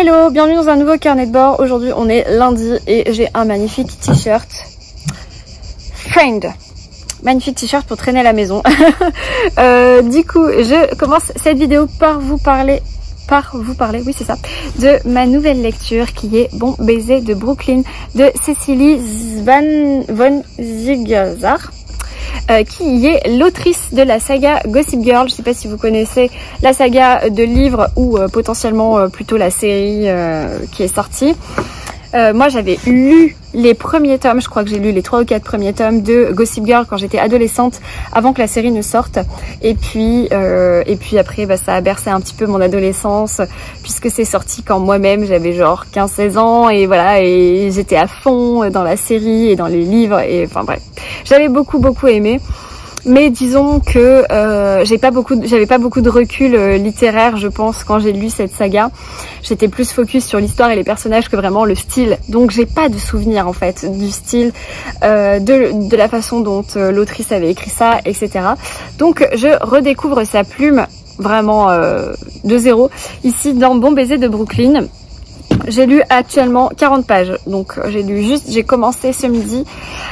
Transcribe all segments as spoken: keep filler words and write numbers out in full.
Hello, bienvenue dans un nouveau carnet de bord. Aujourd'hui on est lundi et j'ai un magnifique t-shirt Friend. Magnifique t-shirt pour traîner à la maison. euh, du coup je commence cette vidéo par vous parler par vous parler, oui c'est ça, de ma nouvelle lecture qui est Bon baiser de Brooklyn de Cecily Van von Ziegesar. Euh, qui est l'autrice de la saga Gossip Girl. Je ne sais pas si vous connaissez la saga de livres ou euh, potentiellement euh, plutôt la série euh, qui est sortie. Euh, moi j'avais lu les premiers tomes, je crois que j'ai lu les trois ou quatre premiers tomes de Gossip Girl quand j'étais adolescente, avant que la série ne sorte. Et puis euh, et puis après bah, ça a bercé un petit peu mon adolescence, puisque c'est sorti quand moi-même j'avais genre quinze seize ans, et voilà, et j'étais à fond dans la série et dans les livres, et enfin bref, j'avais beaucoup beaucoup aimé. Mais disons que euh, j'ai pas beaucoup, j'avais pas beaucoup de recul euh, littéraire, je pense, quand j'ai lu cette saga. J'étais plus focus sur l'histoire et les personnages que vraiment le style. Donc j'ai pas de souvenir en fait du style, euh, de, de la façon dont euh, l'autrice avait écrit ça, et cetera. Donc je redécouvre sa plume vraiment euh, de zéro ici dans Bon baiser de Brooklyn. J'ai lu actuellement quarante pages, donc j'ai lu juste, j'ai commencé ce midi.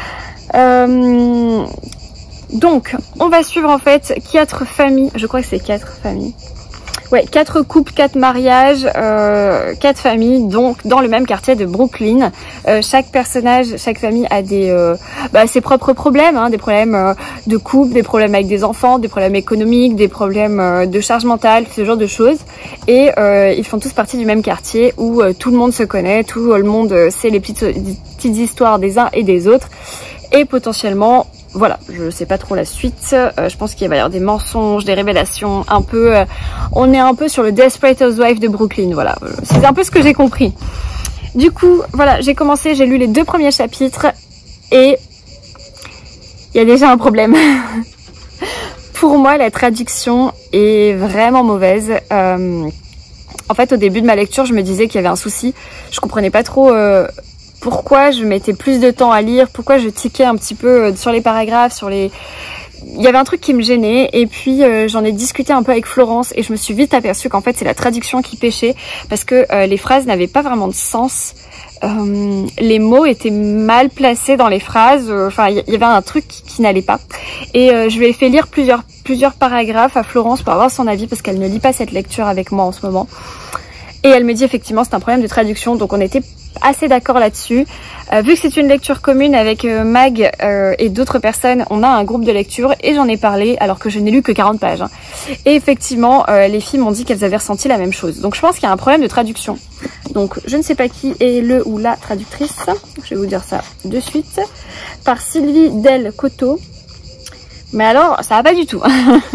Euh, Donc, on va suivre en fait quatre familles, je crois que c'est quatre familles. Ouais, quatre couples, quatre mariages, euh, quatre familles, donc dans le même quartier de Brooklyn. Euh, chaque personnage, chaque famille a des euh, bah, ses propres problèmes, hein, des problèmes euh, de couple, des problèmes avec des enfants, des problèmes économiques, des problèmes euh, de charge mentale, ce genre de choses. Et euh, ils font tous partie du même quartier où euh, tout le monde se connaît, tout le monde euh, sait les petites, les petites histoires des uns et des autres. Et potentiellement, voilà, je sais pas trop la suite, euh, je pense qu'il va y avoir des mensonges, des révélations, un peu, euh, on est un peu sur le Desperate Housewives de Brooklyn, voilà, c'est un peu ce que j'ai compris. Du coup, voilà, j'ai commencé, j'ai lu les deux premiers chapitres, et il y a déjà un problème. Pour moi, la traduction est vraiment mauvaise. Euh, en fait, au début de ma lecture, je me disais qu'il y avait un souci, je comprenais pas trop... Euh, pourquoi je mettais plus de temps à lire, pourquoi je tiquais un petit peu sur les paragraphes, sur les... Il y avait un truc qui me gênait, et puis euh, j'en ai discuté un peu avec Florence, et je me suis vite aperçue qu'en fait c'est la traduction qui pêchait, parce que euh, les phrases n'avaient pas vraiment de sens, euh, les mots étaient mal placés dans les phrases, enfin euh, il y avait un truc qui, qui n'allait pas. Et euh, je lui ai fait lire plusieurs, plusieurs paragraphes à Florence pour avoir son avis, parce qu'elle ne lit pas cette lecture avec moi en ce moment. Et elle me dit effectivement c'est un problème de traduction, donc on était assez d'accord là-dessus. Euh, vu que c'est une lecture commune avec euh, Mag euh, et d'autres personnes, on a un groupe de lecture et j'en ai parlé alors que je n'ai lu que quarante pages. Hein. Et effectivement, euh, les filles m'ont dit qu'elles avaient ressenti la même chose. Donc je pense qu'il y a un problème de traduction. Donc je ne sais pas qui est le ou la traductrice. Je vais vous dire ça de suite. Par Sylvie Del Coteau. Mais alors, ça va pas du tout.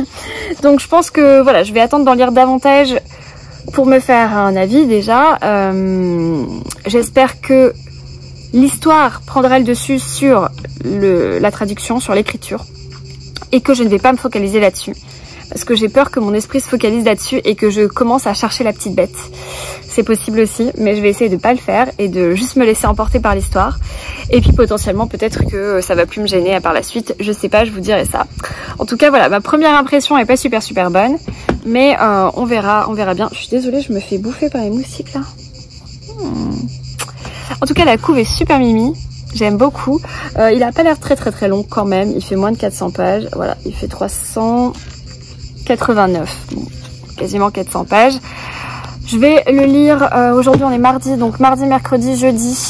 Donc je pense que voilà, je vais attendre d'en lire davantage pour me faire un avis déjà. Euh, J'espère que l'histoire prendra le dessus sur le, la traduction, sur l'écriture, et que je ne vais pas me focaliser là-dessus. Parce que j'ai peur que mon esprit se focalise là-dessus et que je commence à chercher la petite bête. C'est possible aussi, mais je vais essayer de ne pas le faire et de juste me laisser emporter par l'histoire. Et puis potentiellement peut-être que ça va plus me gêner par la suite, je sais pas, je vous dirai ça. En tout cas voilà, ma première impression est pas super super bonne, mais euh, on verra, on verra bien. Je suis désolée, je me fais bouffer par les moustiques là. Hmm. En tout cas la couve est super mimi, j'aime beaucoup. Euh, il a pas l'air très très très long quand même, il fait moins de quatre cents pages, voilà, il fait trois cent quatre-vingt-neuf, bon, quasiment quatre cents pages. Je vais le lire, euh, aujourd'hui on est mardi, donc mardi, mercredi, jeudi,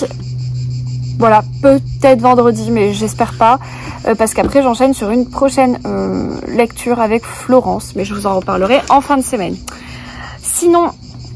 voilà, peut-être vendredi, mais j'espère pas, euh, parce qu'après j'enchaîne sur une prochaine euh, lecture avec Florence, mais je vous en reparlerai en fin de semaine. Sinon,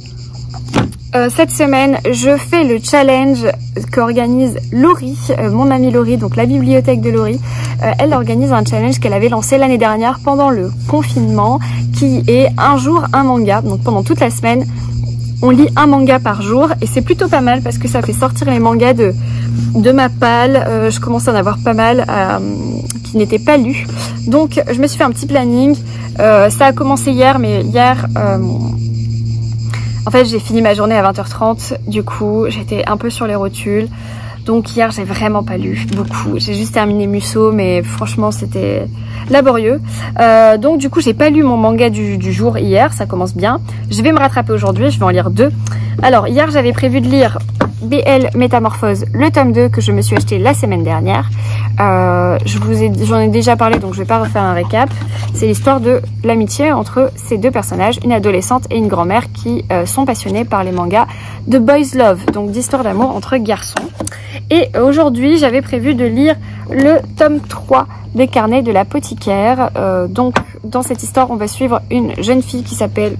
euh, cette semaine, je fais le challenge qu'organise Laurie, euh, mon amie Laurie, donc la bibliothèque de Laurie. Euh, elle organise un challenge qu'elle avait lancé l'année dernière pendant le confinement, qui est un jour un manga, donc pendant toute la semaine. On lit un manga par jour et c'est plutôt pas mal parce que ça fait sortir les mangas de, de ma palle. Euh, je commence à en avoir pas mal euh, qui n'étaient pas lus. Donc je me suis fait un petit planning. Euh, ça a commencé hier, mais hier, euh, en fait j'ai fini ma journée à vingt heures trente. Du coup j'étais un peu sur les rotules. Donc hier j'ai vraiment pas lu beaucoup, j'ai juste terminé Musso mais franchement c'était laborieux. Euh, donc du coup j'ai pas lu mon manga du, du jour hier, ça commence bien. Je vais me rattraper aujourd'hui, je vais en lire deux. Alors hier j'avais prévu de lire B L Métamorphose, le tome deux que je me suis acheté la semaine dernière. Euh, je vous ai, j'en ai déjà parlé donc je vais pas refaire un récap. C'est l'histoire de l'amitié entre ces deux personnages, une adolescente et une grand-mère qui euh, sont passionnés par les mangas de boys love, donc d'histoire d'amour entre garçons. Et aujourd'hui j'avais prévu de lire le tome trois des carnets de l'apothicaire. Euh, donc dans cette histoire on va suivre une jeune fille qui s'appelle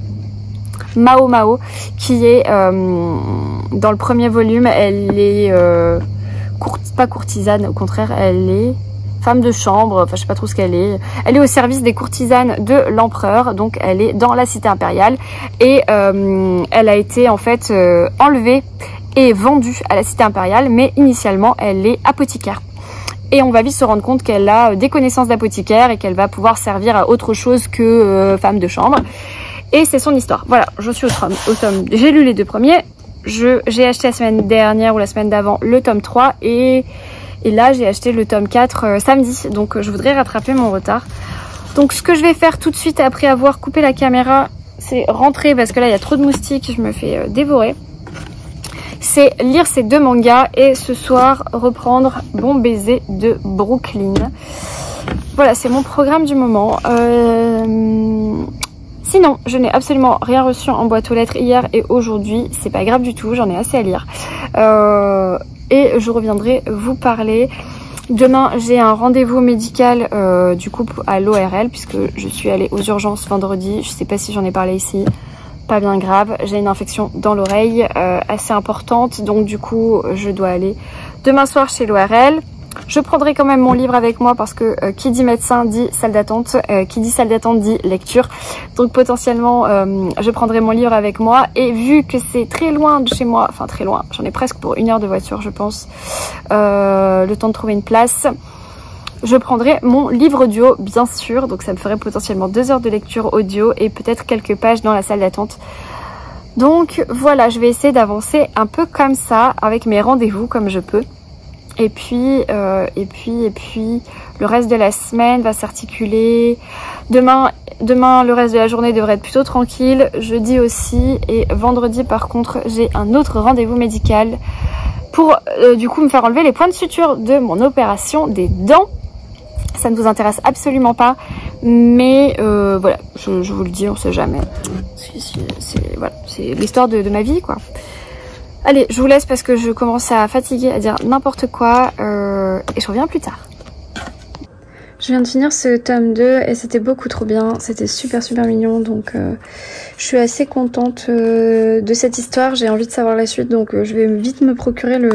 Mao Mao, qui est euh, dans le premier volume, elle est euh, court, pas courtisane, au contraire, elle est femme de chambre, enfin je sais pas trop ce qu'elle est. Elle est au service des courtisanes de l'empereur, donc elle est dans la cité impériale et euh, elle a été en fait euh, enlevée et vendue à la cité impériale, mais initialement elle est apothicaire. Et on va vite se rendre compte qu'elle a des connaissances d'apothicaire et qu'elle va pouvoir servir à autre chose que euh, femme de chambre. Et c'est son histoire. Voilà, je suis au tome. Au tome. J'ai lu les deux premiers. Je J'ai acheté la semaine dernière ou la semaine d'avant le tome trois. Et, et là, j'ai acheté le tome quatre euh, samedi. Donc, euh, je voudrais rattraper mon retard. Donc, ce que je vais faire tout de suite après avoir coupé la caméra, c'est rentrer parce que là, il y a trop de moustiques. Je me fais euh, dévorer. C'est lire ces deux mangas et ce soir, reprendre Bon Baiser de Brooklyn. Voilà, c'est mon programme du moment. Euh... Sinon, je n'ai absolument rien reçu en boîte aux lettres hier et aujourd'hui. C'est pas grave du tout, j'en ai assez à lire. Euh, et je reviendrai vous parler. Demain, j'ai un rendez-vous médical euh, du coup à l'O R L puisque je suis allée aux urgences vendredi. Je sais pas si j'en ai parlé ici. Pas bien grave. J'ai une infection dans l'oreille euh, assez importante. Donc du coup, je dois aller demain soir chez l'O R L. Je prendrai quand même mon livre avec moi parce que euh, qui dit médecin dit salle d'attente, euh, qui dit salle d'attente dit lecture. Donc potentiellement euh, je prendrai mon livre avec moi et vu que c'est très loin de chez moi, enfin très loin, j'en ai presque pour une heure de voiture je pense, euh, le temps de trouver une place, je prendrai mon livre audio bien sûr, donc ça me ferait potentiellement deux heures de lecture audio et peut-être quelques pages dans la salle d'attente. Donc voilà, je vais essayer d'avancer un peu comme ça avec mes rendez-vous comme je peux. Et puis, euh, et puis, et puis, le reste de la semaine va s'articuler. Demain, demain, le reste de la journée devrait être plutôt tranquille. Jeudi aussi. Et vendredi, par contre, j'ai un autre rendez-vous médical pour, euh, du coup, me faire enlever les points de suture de mon opération des dents. Ça ne vous intéresse absolument pas. Mais euh, voilà, je, je vous le dis, on sait jamais. C'est voilà, c'est l'histoire de, de ma vie, quoi. Allez, je vous laisse parce que je commence à fatiguer, à dire n'importe quoi euh, et je reviens plus tard. Je viens de finir ce tome deux et c'était beaucoup trop bien, c'était super super mignon donc euh, je suis assez contente euh, de cette histoire, j'ai envie de savoir la suite donc euh, je vais vite me procurer le,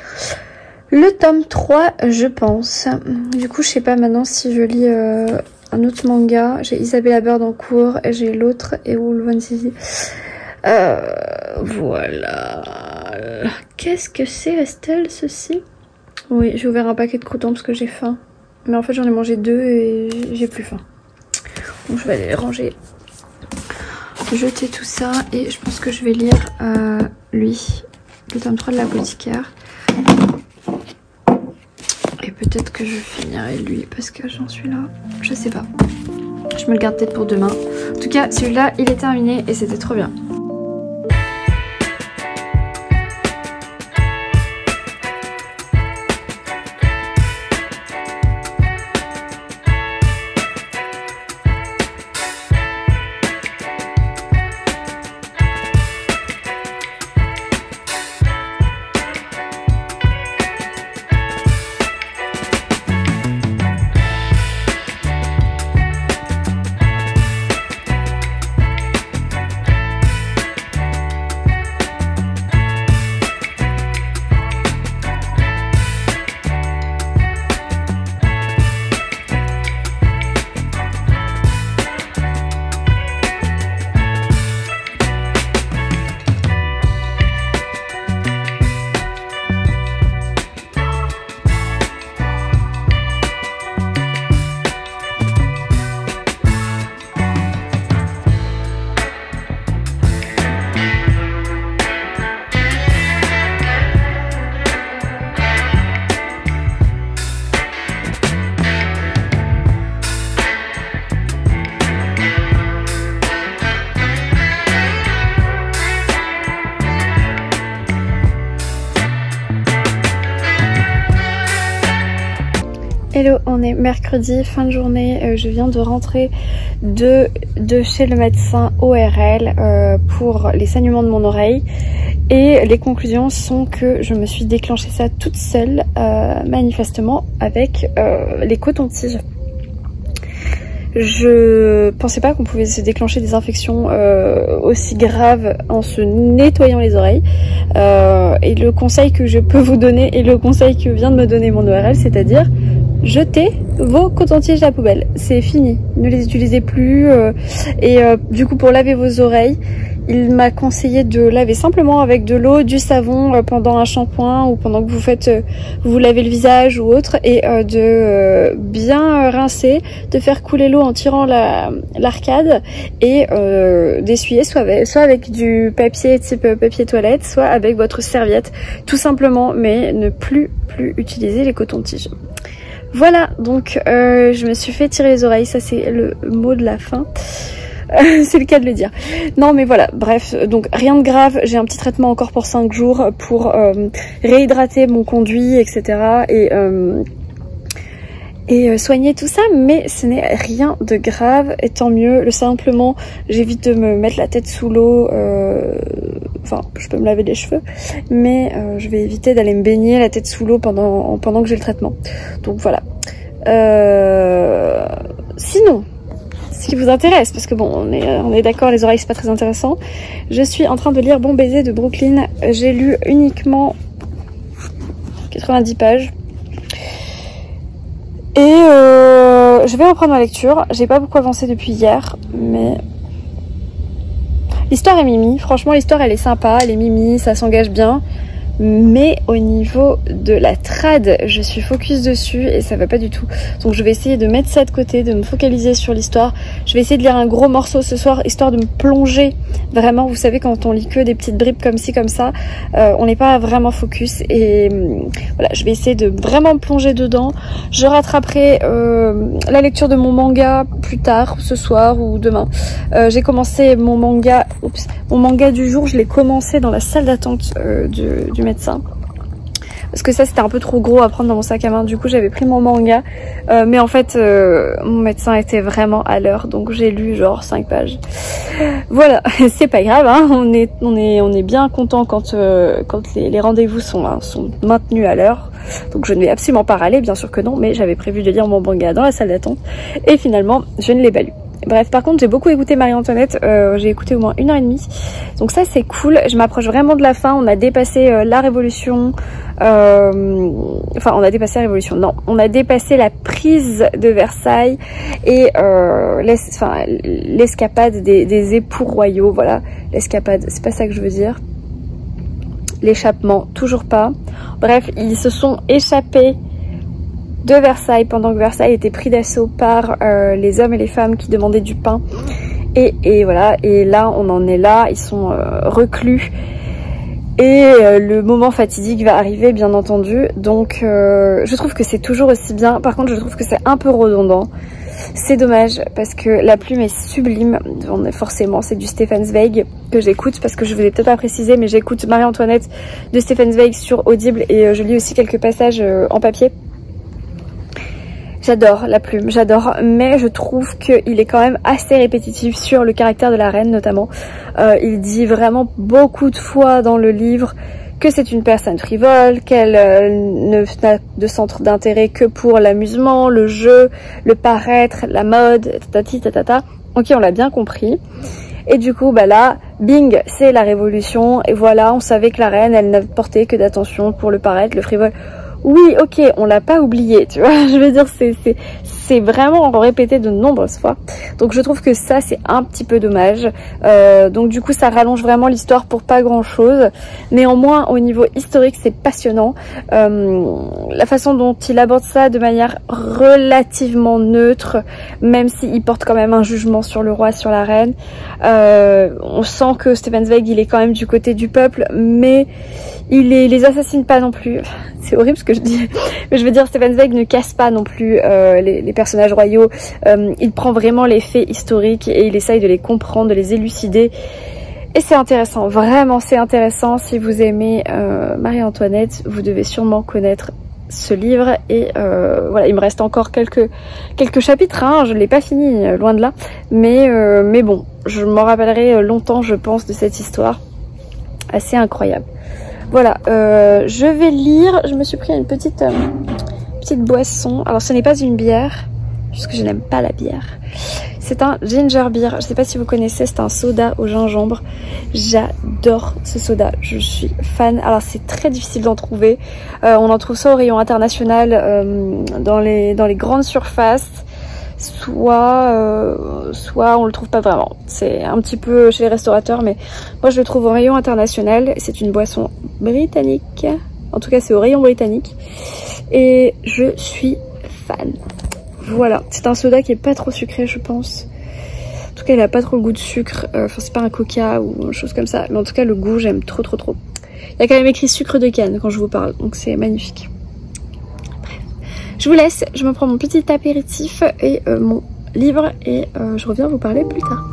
le tome trois je pense. Du coup je sais pas maintenant si je lis euh, un autre manga, j'ai Isabella Bird en cours et j'ai l'autre et Wolf One City. Euh, voilà. Qu'est-ce que c'est Estelle ceci? Oui, j'ai ouvert un paquet de croûtons parce que j'ai faim. Mais en fait j'en ai mangé deux et j'ai plus faim. Donc je vais aller les ranger. Jeter tout ça et je pense que je vais lire euh, lui, le tome trois de l'apothicaire. Et peut-être que je finirai lui parce que j'en suis là. Je sais pas. Je me le garde peut-être pour demain. En tout cas celui-là il est terminé et c'était trop bien. Hello, on est mercredi, fin de journée, euh, je viens de rentrer de, de chez le médecin O R L euh, pour les saignements de mon oreille et les conclusions sont que je me suis déclenché ça toute seule, euh, manifestement avec euh, les cotons-tiges. Je pensais pas qu'on pouvait se déclencher des infections euh, aussi graves en se nettoyant les oreilles. Euh, et le conseil que je peux vous donner et le conseil que vient de me donner mon O R L, c'est-à-dire jetez vos cotons-tiges à la poubelle. C'est fini, ne les utilisez plus. Euh, et euh, du coup, pour laver vos oreilles, il m'a conseillé de laver simplement avec de l'eau, du savon euh, pendant un shampoing ou pendant que vous faites, euh, vous lavez le visage ou autre, et euh, de euh, bien rincer, de faire couler l'eau en tirant la l'arcade et euh, d'essuyer soit avec, soit avec du papier type papier toilette, soit avec votre serviette, tout simplement, mais ne plus plus utiliser les cotons-tiges. Voilà, donc euh, je me suis fait tirer les oreilles, ça c'est le mot de la fin. C'est le cas de le dire. Non mais voilà, bref, donc rien de grave, j'ai un petit traitement encore pour cinq jours pour euh, réhydrater mon conduit, et cetera. Et, euh, et euh, soigner tout ça, mais ce n'est rien de grave, et tant mieux. Le simplement, j'évite de me mettre la tête sous l'eau, euh, enfin je peux me laver les cheveux, mais euh, je vais éviter d'aller me baigner la tête sous l'eau pendant, pendant que j'ai le traitement. Donc voilà. Euh, sinon... Ce qui vous intéresse, parce que bon, on est, on est d'accord, les oreilles c'est pas très intéressant. Je suis en train de lire Bon baiser de Brooklyn. J'ai lu uniquement quatre-vingt-dix pages. Et euh, je vais reprendre ma lecture. J'ai pas beaucoup avancé depuis hier, mais l'histoire est mimi. Franchement, l'histoire elle est sympa, elle est mimi, ça s'engage bien. Mais au niveau de la trad, je suis focus dessus et ça va pas du tout. Donc je vais essayer de mettre ça de côté, de me focaliser sur l'histoire. Je vais essayer de lire un gros morceau ce soir, histoire de me plonger vraiment. Vous savez, quand on lit que des petites bribes comme ci, comme ça, euh, on n'est pas vraiment focus. Et euh, voilà, je vais essayer de vraiment me plonger dedans. Je rattraperai euh, la lecture de mon manga plus tard, ce soir ou demain. Euh, J'ai commencé mon manga, oups, mon manga du jour, je l'ai commencé dans la salle d'attente euh, du, du médecin parce que ça c'était un peu trop gros à prendre dans mon sac à main. Du coup j'avais pris mon manga euh, mais en fait euh, mon médecin était vraiment à l'heure, donc j'ai lu genre cinq pages. Voilà, c'est pas grave, hein. on est on est on est bien content quand euh, quand les, les rendez-vous sont hein, sont maintenus à l'heure. Donc je ne vais absolument pas râler, bien sûr que non, mais j'avais prévu de lire mon manga dans la salle d'attente et finalement je ne l'ai pas lu. Bref, par contre j'ai beaucoup écouté Marie-Antoinette, euh, j'ai écouté au moins une heure et demie, donc ça c'est cool. Je m'approche vraiment de la fin, on a dépassé euh, la révolution, euh, enfin on a dépassé la révolution, non, on a dépassé la prise de Versailles et euh, l'escapade enfin, des, des époux royaux, voilà, l'escapade, c'est pas ça que je veux dire, l'échappement, toujours pas. Bref, ils se sont échappés de Versailles pendant que Versailles était pris d'assaut par euh, les hommes et les femmes qui demandaient du pain. Et, et voilà, et là on en est là, ils sont euh, reclus. Et euh, le moment fatidique va arriver bien entendu. Donc euh, je trouve que c'est toujours aussi bien. Par contre je trouve que c'est un peu redondant. C'est dommage parce que la plume est sublime. Forcément c'est du Stefan Zweig que j'écoute, parce que je vous ai peut-être pas précisé, mais j'écoute Marie-Antoinette de Stefan Zweig sur Audible et euh, je lis aussi quelques passages euh, en papier. J'adore la plume, j'adore, mais je trouve qu'il est quand même assez répétitif sur le caractère de la reine notamment. Euh, il dit vraiment beaucoup de fois dans le livre que c'est une personne frivole, qu'elle euh, ne n'a de centre d'intérêt que pour l'amusement, le jeu, le paraître, la mode, tatati tatata. Ok, on l'a bien compris. Et du coup, bah là, bing, c'est la révolution. Et voilà, on savait que la reine, elle n'apportait que d'attention pour le paraître, le frivole. Oui, ok, on l'a pas oublié, tu vois, je veux dire, c'est c'est c'est vraiment répété de nombreuses fois. Donc je trouve que ça, c'est un petit peu dommage. Euh, donc du coup, ça rallonge vraiment l'histoire pour pas grand-chose. Néanmoins, au niveau historique, c'est passionnant. Euh, la façon dont il aborde ça de manière relativement neutre, même s'il porte quand même un jugement sur le roi, sur la reine. Euh, on sent que Stefan Zweig, il est quand même du côté du peuple, mais il les, les assassine pas non plus. C'est horrible ce que je dis, mais je veux dire, Stefan Zweig ne casse pas non plus euh, les, les personnages royaux. Euh, il prend vraiment les faits historiques et il essaye de les comprendre, de les élucider. Et c'est intéressant, vraiment c'est intéressant. Si vous aimez euh, Marie-Antoinette, vous devez sûrement connaître ce livre et euh, voilà, il me reste encore quelques quelques chapitres, hein, je l'ai pas fini, loin de là, mais euh, mais bon, je m'en rappellerai longtemps, je pense, de cette histoire assez incroyable. Voilà, euh, je vais lire. Je me suis pris une petite euh, petite boisson. Alors ce n'est pas une bière, puisque je n'aime pas la bière. C'est un ginger beer, je ne sais pas si vous connaissez, c'est un soda au gingembre. J'adore ce soda, je suis fan. Alors c'est très difficile d'en trouver, euh, on en trouve ça au rayon international, euh, dans, les, dans les grandes surfaces, soit, euh, soit on le trouve pas vraiment. C'est un petit peu chez les restaurateurs, mais moi je le trouve au rayon international. C'est une boisson britannique, en tout cas c'est au rayon britannique, et je suis fan. Voilà, c'est un soda qui est pas trop sucré, je pense. En tout cas, il a pas trop le goût de sucre. Enfin, euh, c'est pas un coca ou une chose comme ça. Mais en tout cas, le goût, j'aime trop, trop, trop. Il y a quand même écrit sucre de canne quand je vous parle. Donc, c'est magnifique. Bref. Je vous laisse. Je me prends mon petit apéritif et euh, mon livre. Et euh, je reviens vous parler plus tard.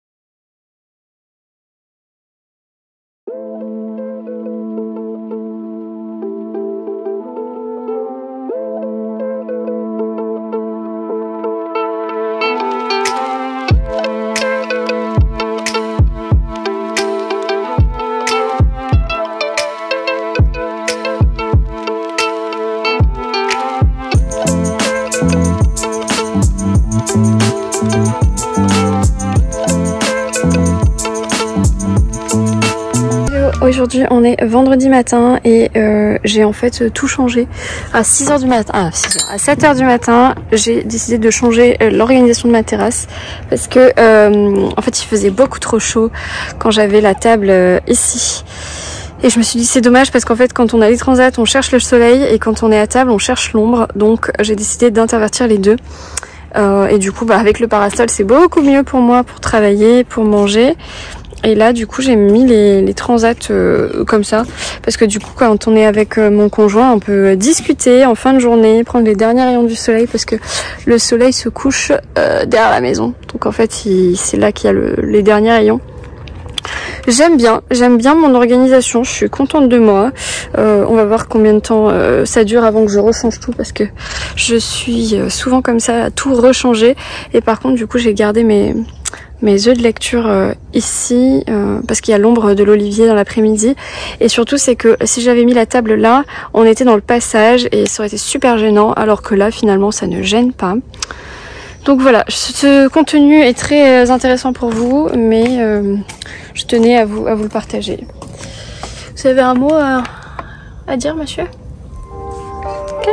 Aujourd'hui on est vendredi matin et euh, j'ai en fait tout changé. À six heures du matin, ah, six heures, à sept heures du matin, j'ai décidé de changer euh, l'organisation de ma terrasse parce que euh, en fait il faisait beaucoup trop chaud quand j'avais la table euh, ici. Et je me suis dit c'est dommage parce qu'en fait quand on a les transats on cherche le soleil et quand on est à table on cherche l'ombre, donc j'ai décidé d'intervertir les deux. Euh, et du coup bah, avec le parasol c'est beaucoup mieux pour moi pour travailler, pour manger. Et là du coup j'ai mis les, les transats euh, comme ça parce que du coup quand on est avec euh, mon conjoint on peut discuter en fin de journée, prendre les derniers rayons du soleil parce que le soleil se couche euh, derrière la maison, donc en fait c'est là qu'il y a le, les derniers rayons. J'aime bien, j'aime bien mon organisation, je suis contente de moi. Euh, on va voir combien de temps euh, ça dure avant que je rechange tout parce que je suis souvent comme ça à tout rechanger. Et par contre du coup j'ai gardé mes, mes œufs de lecture euh, ici euh, parce qu'il y a l'ombre de l'olivier dans l'après-midi. Et surtout c'est que si j'avais mis la table là, on était dans le passage et ça aurait été super gênant, alors que là finalement ça ne gêne pas. Donc voilà, ce contenu est très intéressant pour vous, mais euh, je tenais à vous, à vous le partager. Vous avez un mot à, à dire, monsieur? Okay.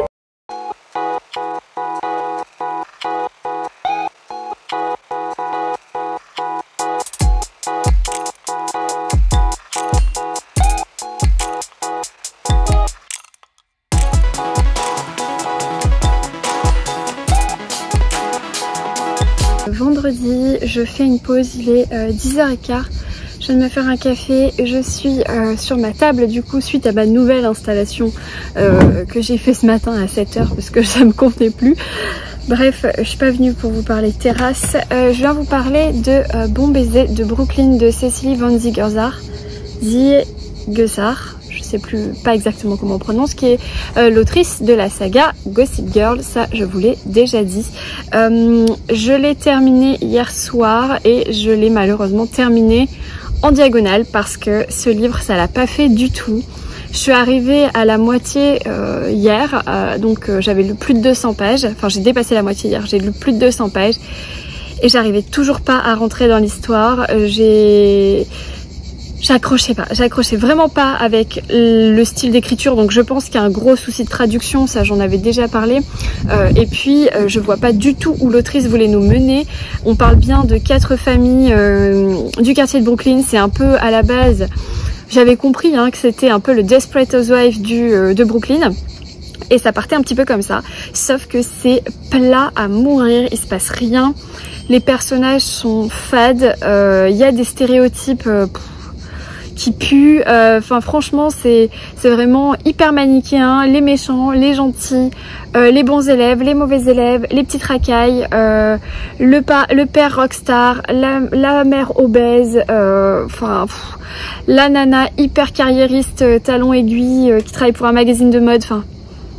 Vendredi, je fais une pause, il est euh, dix heures quinze. Je viens de me faire un café, je suis euh, sur ma table du coup suite à ma nouvelle installation euh, que j'ai fait ce matin à sept heures parce que ça me convenait plus. Bref, je suis pas venue pour vous parler terrasse, euh, je viens vous parler de euh, Bon baiser de Brooklyn de Cecily Van Ziegesar. Ziegesar. Je sais plus pas exactement comment on prononce, qui est euh, l'autrice de la saga Gossip Girl, ça je vous l'ai déjà dit. Euh, je l'ai terminé hier soir et je l'ai malheureusement terminé en diagonale parce que ce livre ça l'a pas fait du tout. Je suis arrivée à la moitié euh, hier, euh, donc euh, j'avais lu plus de deux cents pages, enfin j'ai dépassé la moitié hier, j'ai lu plus de deux cents pages et j'arrivais toujours pas à rentrer dans l'histoire. Euh, j'ai... J'accrochais pas, j'accrochais vraiment pas avec le style d'écriture, donc je pense qu'il y a un gros souci de traduction, ça j'en avais déjà parlé. Euh, et puis euh, je vois pas du tout où l'autrice voulait nous mener. On parle bien de quatre familles euh, du quartier de Brooklyn, c'est un peu à la base, j'avais compris hein, que c'était un peu le Desperate Housewives du, euh, de Brooklyn. Et ça partait un petit peu comme ça, sauf que c'est plat à mourir, il se passe rien. Les personnages sont fades, il euh, y a des stéréotypes... Euh, qui pue, enfin euh, franchement c'est c'est vraiment hyper manichéen, les méchants, les gentils, euh, les bons élèves, les mauvais élèves, les petites racailles, euh, le, pa le père rockstar, la, la mère obèse, enfin euh, la nana hyper carriériste, talon aiguille, euh, qui travaille pour un magazine de mode, enfin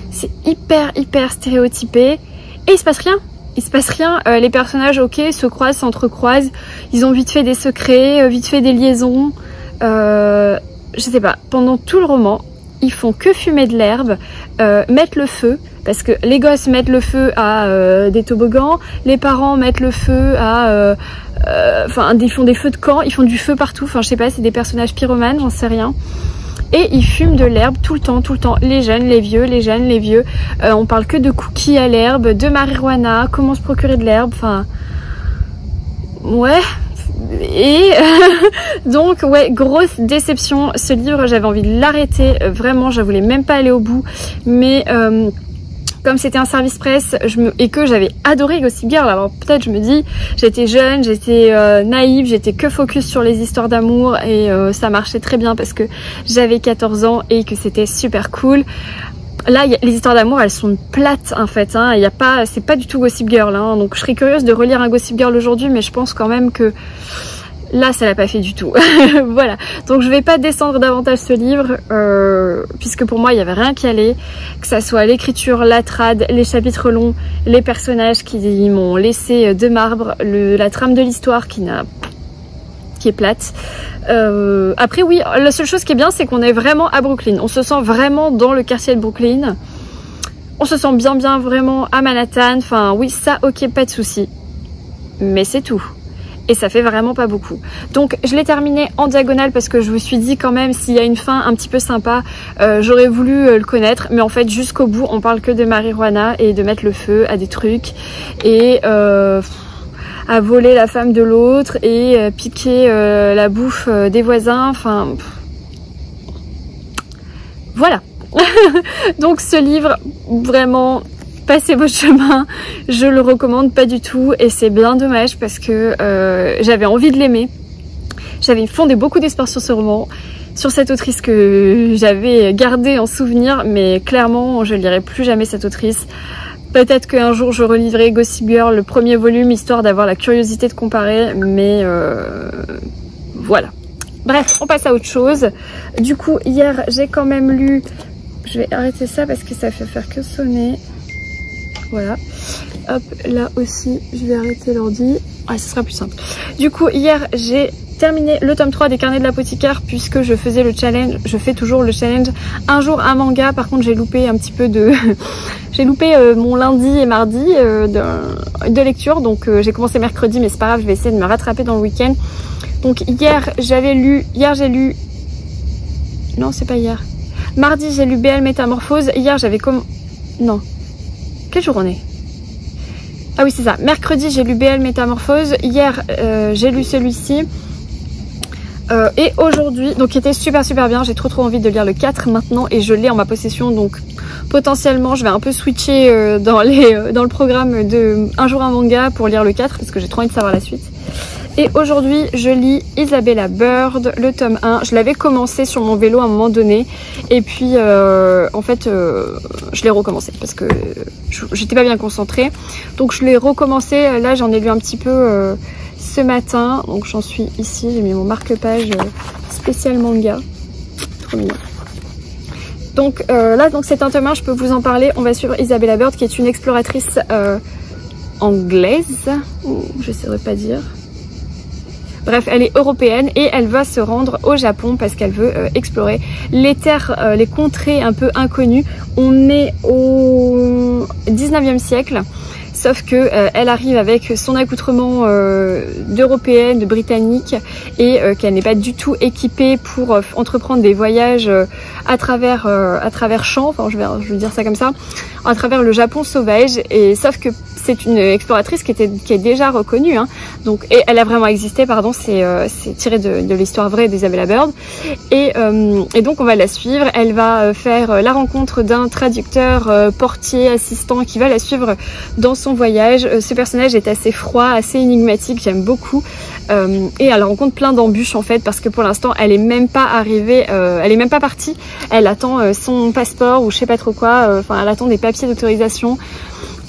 c'est hyper hyper stéréotypé et il se passe rien. Il se passe rien, euh, les personnages ok se croisent, s'entrecroisent, ils ont vite fait des secrets, euh, vite fait des liaisons, euh, je sais pas, pendant tout le roman ils font que fumer de l'herbe, euh, mettre le feu, parce que les gosses mettent le feu à euh, des toboggans, les parents mettent le feu à, euh, euh, enfin ils font des feux de camp, ils font du feu partout, enfin je sais pas, c'est des personnages pyromanes, j'en sais rien. Et ils fument de l'herbe tout le temps, tout le temps. Les jeunes, les vieux, les jeunes, les vieux. Euh, on parle que de cookies à l'herbe, de marijuana, comment se procurer de l'herbe. Enfin, ouais. Et donc, ouais, grosse déception. Ce livre, j'avais envie de l'arrêter. Vraiment, je voulais même pas aller au bout. Mais euh, comme c'était un service presse je me... et que j'avais adoré Gossip Girl, alors peut-être je me dis, j'étais jeune, j'étais euh, naïve, j'étais que focus sur les histoires d'amour et euh, ça marchait très bien parce que j'avais quatorze ans et que c'était super cool. Là, y a... les histoires d'amour, elles sont plates en fait, hein. Y a pas... c'est pas du tout Gossip Girl, hein. Donc je serais curieuse de relire un Gossip Girl aujourd'hui, mais je pense quand même que là, ça l'a pas fait du tout. Voilà. Donc, je vais pas descendre davantage ce livre, euh, puisque pour moi, il y avait rien qui allait. Que ça soit l'écriture, la trad, les chapitres longs, les personnages qui m'ont laissé de marbre, le, la trame de l'histoire qui n'a, qui est plate. Euh, après, oui, la seule chose qui est bien, c'est qu'on est vraiment à Brooklyn. On se sent vraiment dans le quartier de Brooklyn. On se sent bien, bien vraiment à Manhattan. Enfin, oui, ça, ok, pas de souci. Mais c'est tout. Et ça fait vraiment pas beaucoup. Donc je l'ai terminé en diagonale parce que je me suis dit quand même s'il y a une fin un petit peu sympa, euh, j'aurais voulu euh, le connaître. Mais en fait jusqu'au bout on parle que de marijuana et de mettre le feu à des trucs et euh, à voler la femme de l'autre et euh, piquer euh, la bouffe euh, des voisins. Enfin voilà. Donc ce livre vraiment... passez votre chemin, je le recommande pas du tout et c'est bien dommage parce que euh, j'avais envie de l'aimer. J'avais fondé beaucoup d'espoir sur ce roman, sur cette autrice que j'avais gardée en souvenir, mais clairement je lirai plus jamais cette autrice. Peut-être qu'un jour je relivrerai Gossip Girl, le premier volume, histoire d'avoir la curiosité de comparer, mais euh, voilà. Bref, on passe à autre chose. Du coup, hier j'ai quand même lu... Je vais arrêter ça parce que ça fait faire que sonner. Voilà, hop, là aussi, je vais arrêter l'ordi. Ah, ce sera plus simple. Du coup, hier, j'ai terminé le tome trois des Carnets de l'apothicaire puisque je faisais le challenge, je fais toujours le challenge un jour un manga. Par contre, j'ai loupé un petit peu de... j'ai loupé euh, mon lundi et mardi euh, de, de lecture. Donc, euh, j'ai commencé mercredi, mais c'est pas grave, je vais essayer de me rattraper dans le week-end. Donc, hier, j'avais lu... Hier, j'ai lu... Non, c'est pas hier. Mardi, j'ai lu B L Métamorphose. Hier, j'avais comme... Non. Quel jour on est? Ah oui c'est ça, mercredi j'ai lu B L Métamorphose, hier euh, j'ai lu celui-ci euh, et aujourd'hui, donc qui était super super bien, j'ai trop trop envie de lire le quatre maintenant et je l'ai en ma possession, donc potentiellement je vais un peu switcher euh, dans, les, euh, dans le programme de Un jour un manga pour lire le quatre parce que j'ai trop envie de savoir la suite. Et aujourd'hui je lis Isabella Bird, le tome un. Je l'avais commencé sur mon vélo à un moment donné et puis euh, en fait euh, je l'ai recommencé parce que j'étais pas bien concentrée. Donc je l'ai recommencé, là j'en ai lu un petit peu euh, ce matin. Donc j'en suis ici, j'ai mis mon marque-page euh, spécial manga. Trop mignon. Donc euh, là donc c'est un tome un, je peux vous en parler. On va suivre Isabella Bird qui est une exploratrice euh, anglaise, ou je saurais pas dire. Bref, elle est européenne et elle va se rendre au Japon parce qu'elle veut euh, explorer les terres, euh, les contrées un peu inconnues. On est au dix-neuvième siècle, sauf que euh, elle arrive avec son accoutrement euh, d'européenne, de britannique et euh, qu'elle n'est pas du tout équipée pour euh, entreprendre des voyages euh, à travers euh, à travers champs, enfin je vais, je vais dire ça comme ça, à travers le Japon sauvage. Et sauf que c'est une exploratrice qui, était, qui est déjà reconnue, hein. Donc, et elle a vraiment existé, pardon, c'est euh, tiré de, de l'histoire vraie d'Isabella Bird. Et, euh, et donc on va la suivre, elle va faire la rencontre d'un traducteur, euh, portier, assistant qui va la suivre dans son voyage. Ce personnage est assez froid, assez énigmatique, j'aime beaucoup. Euh, et elle rencontre plein d'embûches en fait, parce que pour l'instant elle est même pas arrivée, euh, elle est même pas partie, elle attend euh, son passeport ou je sais pas trop quoi, enfin euh, elle attend des papiers d'autorisation.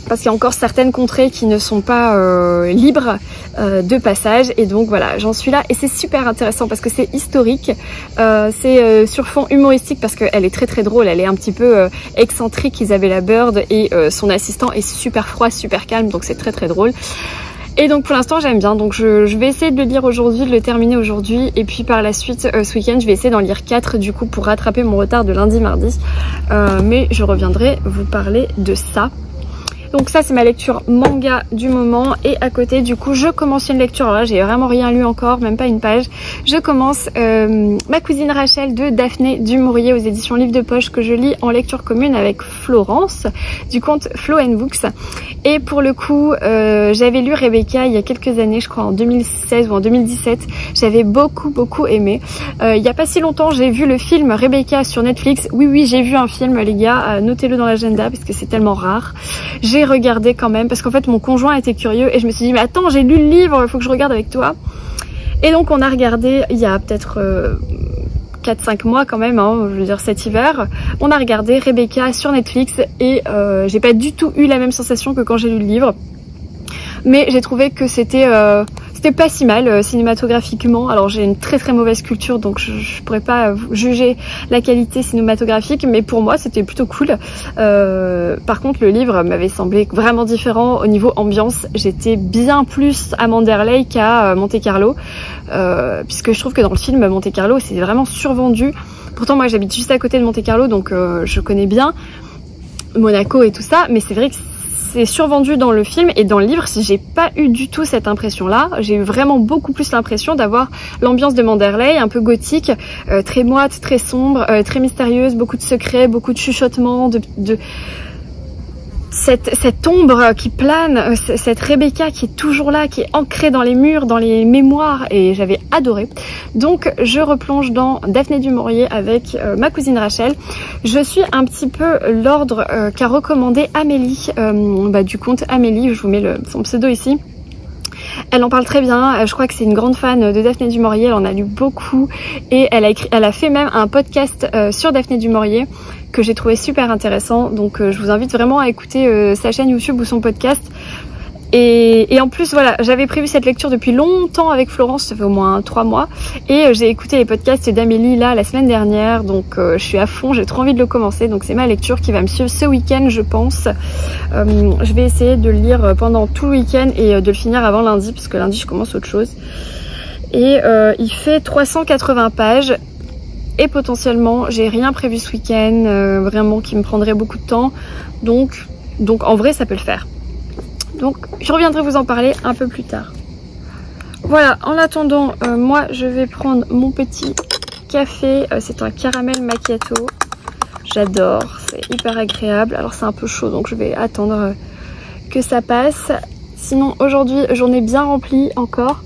parce qu'il y a encore certaines contrées qui ne sont pas euh, libres euh, de passage, et donc voilà, j'en suis là et c'est super intéressant parce que c'est historique, euh, c'est euh, sur fond humoristique parce qu'elle est très très drôle, elle est un petit peu euh, excentrique, Isabella Bird, et euh, son assistant est super froid, super calme, donc c'est très très drôle. Et donc pour l'instant j'aime bien, donc je, je vais essayer de le lire aujourd'hui, de le terminer aujourd'hui, et puis par la suite euh, ce week-end je vais essayer d'en lire quatre du coup pour rattraper mon retard de lundi mardi, euh, mais je reviendrai vous parler de ça. Donc ça c'est ma lecture manga du moment, et à côté du coup je commence une lecture, alors là j'ai vraiment rien lu encore, même pas une page. Je commence euh, Ma cousine Rachel de Daphné du Maurier aux éditions Livre de Poche, que je lis en lecture commune avec Florence du compte Flow and Books. Et pour le coup euh, j'avais lu Rebecca il y a quelques années, je crois en deux mille seize ou en deux mille dix-sept, j'avais beaucoup beaucoup aimé. Euh, il y a pas si longtemps j'ai vu le film Rebecca sur Netflix, oui oui j'ai vu un film les gars, euh, notez-le dans l'agenda parce que c'est tellement rare. J'ai regardé quand même parce qu'en fait mon conjoint était curieux et je me suis dit mais attends j'ai lu le livre, il faut que je regarde avec toi. Et donc on a regardé il y a peut-être euh, quatre cinq mois quand même, hein, je veux dire cet hiver, on a regardé Rebecca sur Netflix et euh, j'ai pas du tout eu la même sensation que quand j'ai lu le livre, mais j'ai trouvé que c'était euh, c'était pas si mal euh, cinématographiquement. Alors j'ai une très très mauvaise culture donc je, je pourrais pas juger la qualité cinématographique, mais pour moi c'était plutôt cool. Euh, par contre le livre m'avait semblé vraiment différent au niveau ambiance, j'étais bien plus à Manderley qu'à Monte Carlo, euh, puisque je trouve que dans le film Monte Carlo c'est vraiment survendu. Pourtant moi j'habite juste à côté de Monte Carlo donc euh, je connais bien Monaco et tout ça, mais c'est vrai que c'est survendu dans le film, et dans le livre j'ai pas eu du tout cette impression là. J'ai eu vraiment beaucoup plus l'impression d'avoir l'ambiance de Manderley, un peu gothique, euh, très moite, très sombre, euh, très mystérieuse, beaucoup de secrets, beaucoup de chuchotements, de, de... Cette, cette ombre qui plane, cette Rebecca qui est toujours là, qui est ancrée dans les murs, dans les mémoires, et j'avais adoré. Donc je replonge dans Daphné du Maurier avec euh, Ma cousine Rachel. Je suis un petit peu l'ordre euh, qu'a recommandé Amélie, euh, bah, du compte Amélie, je vous mets le, son pseudo ici. Elle en parle très bien, je crois que c'est une grande fan de Daphné du Maurier, elle en a lu beaucoup, et elle a, écrit, elle a fait même un podcast euh, sur Daphné du Maurier que j'ai trouvé super intéressant, donc euh, je vous invite vraiment à écouter euh, sa chaîne YouTube ou son podcast. Et, et en plus voilà, j'avais prévu cette lecture depuis longtemps avec Florence, ça fait au moins trois mois, et euh, j'ai écouté les podcasts d'Amélie là la semaine dernière, donc euh, je suis à fond, j'ai trop envie de le commencer, donc c'est ma lecture qui va me suivre ce week-end je pense. Euh, je vais essayer de le lire pendant tout le week-end et euh, de le finir avant lundi, parce que lundi je commence autre chose. Et euh, il fait trois cent quatre-vingts pages, et potentiellement j'ai rien prévu ce week-end, euh, vraiment qui me prendrait beaucoup de temps, donc, donc en vrai ça peut le faire. Donc je reviendrai vous en parler un peu plus tard. Voilà, en attendant, euh, moi je vais prendre mon petit café, euh, c'est un caramel macchiato, j'adore, c'est hyper agréable. Alors c'est un peu chaud donc je vais attendre euh, que ça passe. Sinon aujourd'hui journée bien remplie encore.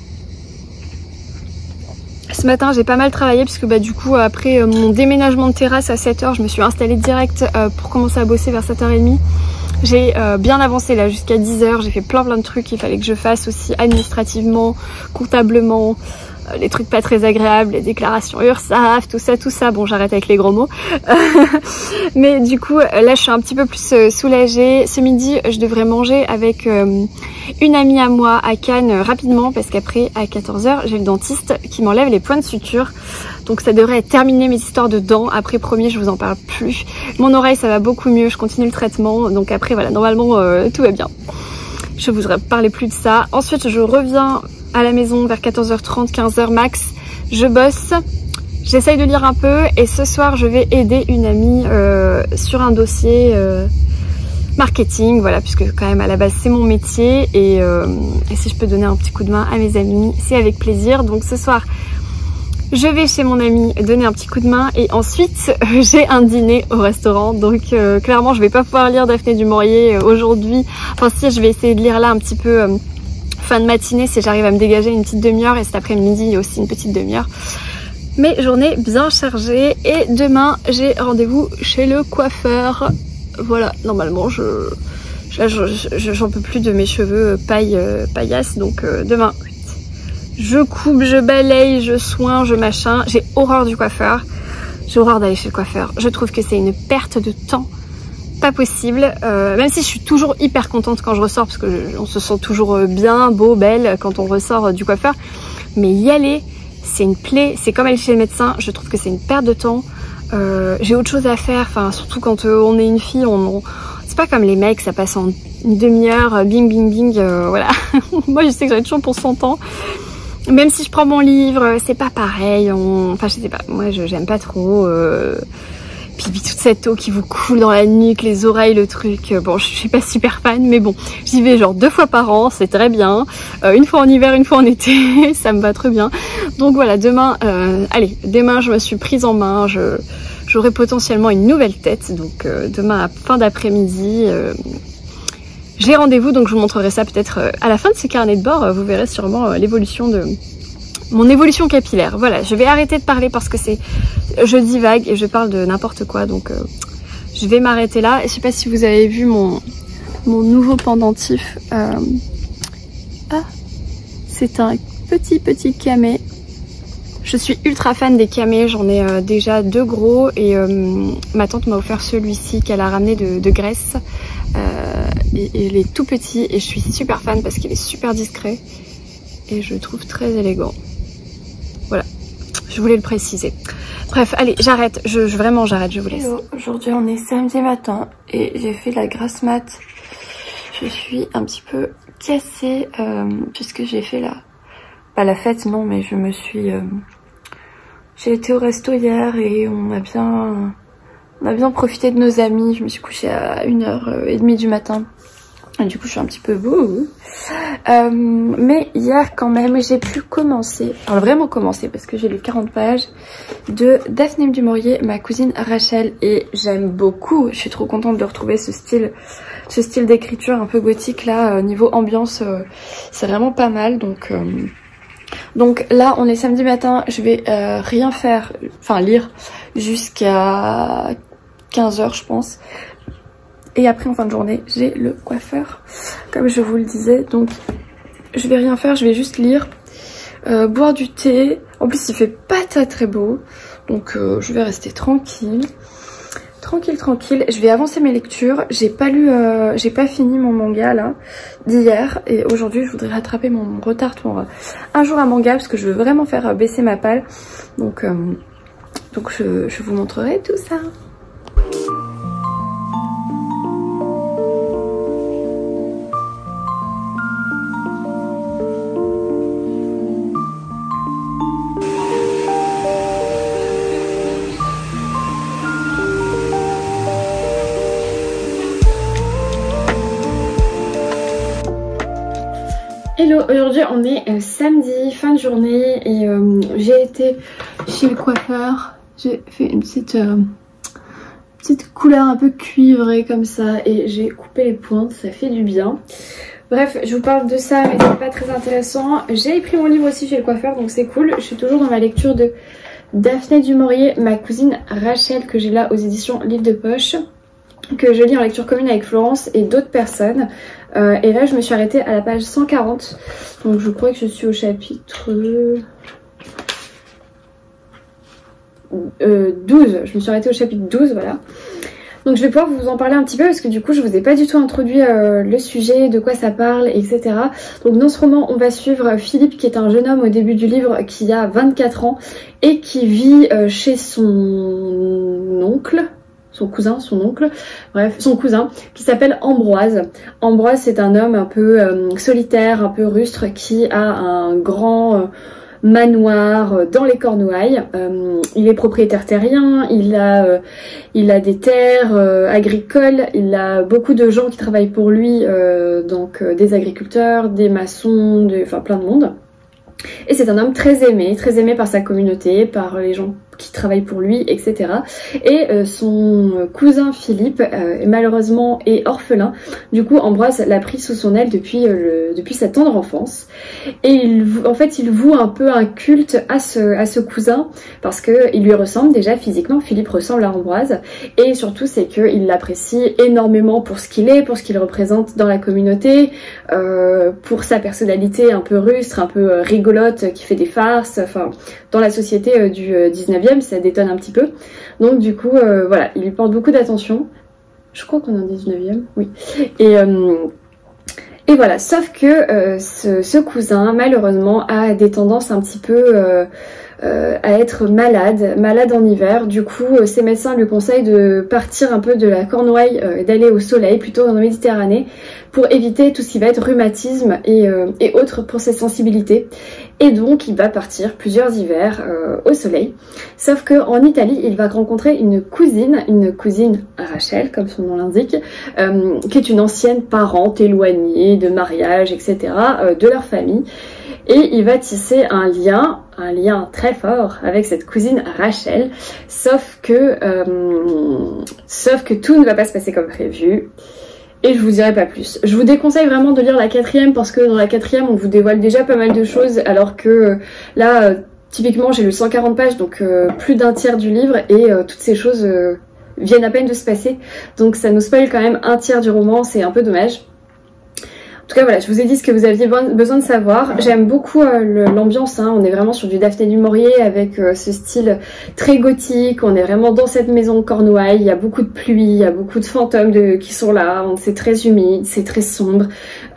Ce matin j'ai pas mal travaillé puisque bah, du coup après euh, mon déménagement de terrasse à sept heures, je me suis installée direct euh, pour commencer à bosser vers sept heures trente. J'ai euh, bien avancé là jusqu'à dix heures, j'ai fait plein plein de trucs qu'il fallait que je fasse aussi administrativement, comptablement, euh, les trucs pas très agréables, les déclarations URSSAF, tout ça, tout ça. Bon, j'arrête avec les gros mots. Mais du coup, là je suis un petit peu plus euh, soulagée. Ce midi, je devrais manger avec euh, une amie à moi à Cannes euh, rapidement parce qu'après à quatorze heures, j'ai le dentiste qui m'enlève les points de suture. Donc ça devrait être terminé mes histoires de dents. Après, promis, je vous en parle plus. Mon oreille, ça va beaucoup mieux. Je continue le traitement. Donc après, voilà, normalement, euh, tout va bien. Je vous parlerai plus de ça. Ensuite, je reviens à la maison vers quatorze heures trente, quinze heures max. Je bosse. J'essaye de lire un peu. Et ce soir, je vais aider une amie euh, sur un dossier euh, marketing. Voilà, puisque quand même, à la base, c'est mon métier. Et, euh, et si je peux donner un petit coup de main à mes amis, c'est avec plaisir. Donc ce soir, je vais chez mon ami donner un petit coup de main et ensuite j'ai un dîner au restaurant, donc euh, clairement je vais pas pouvoir lire Daphné du Maurier euh, aujourd'hui. Enfin si, je vais essayer de lire là un petit peu euh, fin de matinée si j'arrive à me dégager une petite demi-heure, et cet après-midi aussi une petite demi-heure. Mais journée bien chargée, et demain j'ai rendez-vous chez le coiffeur. Voilà, normalement je là j'en peux plus de mes cheveux paille euh, paillasse, donc euh, demain je coupe, je balaye, je soigne, je machin. J'ai horreur du coiffeur. J'ai horreur d'aller chez le coiffeur. Je trouve que c'est une perte de temps pas possible, euh, même si je suis toujours hyper contente quand je ressors parce que je, on se sent toujours bien, beau, belle quand on ressort du coiffeur, mais y aller c'est une plaie, c'est comme aller chez le médecin, je trouve que c'est une perte de temps. Euh, j'ai autre chose à faire, enfin surtout quand euh, on est une fille, on, on... c'est pas comme les mecs, ça passe en une demi-heure, bing bing bing, euh, voilà. Moi je sais que j'en ai toujours pour cent ans. Même si je prends mon livre, c'est pas pareil, on... enfin je sais pas, moi j'aime pas trop. Euh... Puis, puis toute cette eau qui vous coule dans la nuque, les oreilles, le truc, bon je suis pas super fan, mais bon, j'y vais genre deux fois par an, c'est très bien. Euh, une fois en hiver, une fois en été, ça me va très bien. Donc voilà, demain, euh, allez, demain je me suis prise en main, je j'aurai potentiellement une nouvelle tête, donc euh, demain à fin d'après-midi, euh, j'ai rendez-vous, donc je vous montrerai ça peut-être euh, à la fin de ce carnet de bord, euh, vous verrez sûrement euh, l'évolution de... mon évolution capillaire. Voilà, je vais arrêter de parler parce que c'est... je divague et je parle de n'importe quoi, donc euh, je vais m'arrêter là. Je sais pas si vous avez vu mon, mon nouveau pendentif. Euh... Ah, c'est un petit petit camé. Je suis ultra fan des camés, j'en ai euh, déjà deux gros et euh, ma tante m'a offert celui-ci qu'elle a ramené de, de Grèce. Euh, et, et il est tout petit et je suis super fan parce qu'il est super discret et je le trouve très élégant. Voilà, je voulais le préciser. Bref, allez, j'arrête, je, je, vraiment j'arrête, je vous laisse. Aujourd'hui on est samedi matin et j'ai fait la grasse mat. Je suis un petit peu cassée euh, puisque j'ai fait la... Pas la fête non, mais je me suis... Euh... J'ai été au resto hier et on a bien... On a bien profité de nos amis. Je me suis couchée à une heure trente du matin. Et du coup je suis un petit peu beau. Euh, mais hier quand même j'ai pu commencer, alors vraiment commencer parce que j'ai lu quarante pages de Daphné du Maurier, ma cousine Rachel, et j'aime beaucoup, je suis trop contente de retrouver ce style ce style d'écriture un peu gothique là, euh, niveau ambiance euh, c'est vraiment pas mal. Donc euh, donc là on est samedi matin, je vais euh, rien faire, enfin lire jusqu'à quinze heures je pense. Et après en fin de journée j'ai le coiffeur comme je vous le disais, donc je vais rien faire, je vais juste lire, euh, boire du thé. En plus il fait pas très très beau, donc euh, je vais rester tranquille, tranquille tranquille. Je vais avancer mes lectures, j'ai pas lu, euh, j'ai pas fini mon manga là d'hier et aujourd'hui je voudrais rattraper mon retard pour euh, un jour à manga parce que je veux vraiment faire euh, baisser ma palle. Donc, euh, donc je, je vous montrerai tout ça. Hello, aujourd'hui on est euh, samedi, fin de journée et euh, j'ai été chez le coiffeur. J'ai fait une petite, euh, petite couleur un peu cuivrée comme ça et j'ai coupé les pointes, ça fait du bien. Bref, je vous parle de ça mais c'est pas très intéressant. J'ai pris mon livre aussi chez le coiffeur donc c'est cool. Je suis toujours dans ma lecture de Daphné du Maurier, ma cousine Rachel, que j'ai là aux éditions Livre de Poche, que je lis en lecture commune avec Florence et d'autres personnes. Euh, et là je me suis arrêtée à la page cent quarante, donc je crois que je suis au chapitre euh, douze, je me suis arrêtée au chapitre douze, voilà. Donc je vais pouvoir vous en parler un petit peu parce que du coup je vous ai pas du tout introduit euh, le sujet, de quoi ça parle, et cetera. Donc dans ce roman on va suivre Philippe qui est un jeune homme au début du livre qui a vingt-quatre ans et qui vit euh, chez son oncle, son cousin, son oncle, bref, son cousin, qui s'appelle Ambroise. Ambroise, c'est un homme un peu euh, solitaire, un peu rustre, qui a un grand euh, manoir dans les Cornouailles. Euh, il est propriétaire terrien, il a, euh, il a des terres euh, agricoles, il a beaucoup de gens qui travaillent pour lui, euh, donc euh, des agriculteurs, des maçons, de, enfin plein de monde. Et c'est un homme très aimé, très aimé par sa communauté, par les gens qui travaille pour lui, et cetera. Et euh, son cousin Philippe, euh, malheureusement, est orphelin. Du coup, Ambroise l'a pris sous son aile depuis, euh, le, depuis sa tendre enfance. Et il, en fait, il voue un peu un culte à ce, à ce cousin, parce qu'il lui ressemble déjà physiquement. Philippe ressemble à Ambroise. Et surtout, c'est qu'il l'apprécie énormément pour ce qu'il est, pour ce qu'il représente dans la communauté, euh, pour sa personnalité un peu rustre, un peu euh, rigolote, qui fait des farces, enfin, dans la société euh, du dix-neuvième, ça détonne un petit peu. Donc du coup, euh, voilà, il lui porte beaucoup d'attention. Je crois qu'on est en dix-neuvième, oui. Et, euh, et voilà, sauf que euh, ce, ce cousin, malheureusement, a des tendances un petit peu euh, euh, à être malade, malade en hiver. Du coup, euh, ses médecins lui conseillent de partir un peu de la Cornouaille et euh, d'aller au soleil, plutôt dans la Méditerranée, pour éviter tout ce qui va être rhumatisme et, euh, et autres pour ses sensibilités. Et donc il va partir plusieurs hivers euh, au soleil. Sauf qu'en Italie, il va rencontrer une cousine, une cousine Rachel, comme son nom l'indique, euh, qui est une ancienne parente éloignée de mariage, et cetera, euh, de leur famille. Et il va tisser un lien, un lien très fort avec cette cousine Rachel. Sauf que, euh, sauf que tout ne va pas se passer comme prévu. Et je vous dirai pas plus. Je vous déconseille vraiment de lire la quatrième parce que dans la quatrième on vous dévoile déjà pas mal de choses, alors que euh, là euh, typiquement j'ai lu cent quarante pages, donc euh, plus d'un tiers du livre, et euh, toutes ces choses euh, viennent à peine de se passer, donc ça nous spoil quand même un tiers du roman, c'est un peu dommage. En tout cas voilà, je vous ai dit ce que vous aviez besoin de savoir. J'aime beaucoup euh, l'ambiance, hein. On est vraiment sur du Daphné du Maurier avec euh, ce style très gothique, on est vraiment dans cette maison de Cornouailles, il y a beaucoup de pluie, il y a beaucoup de fantômes de, qui sont là, c'est très humide, c'est très sombre,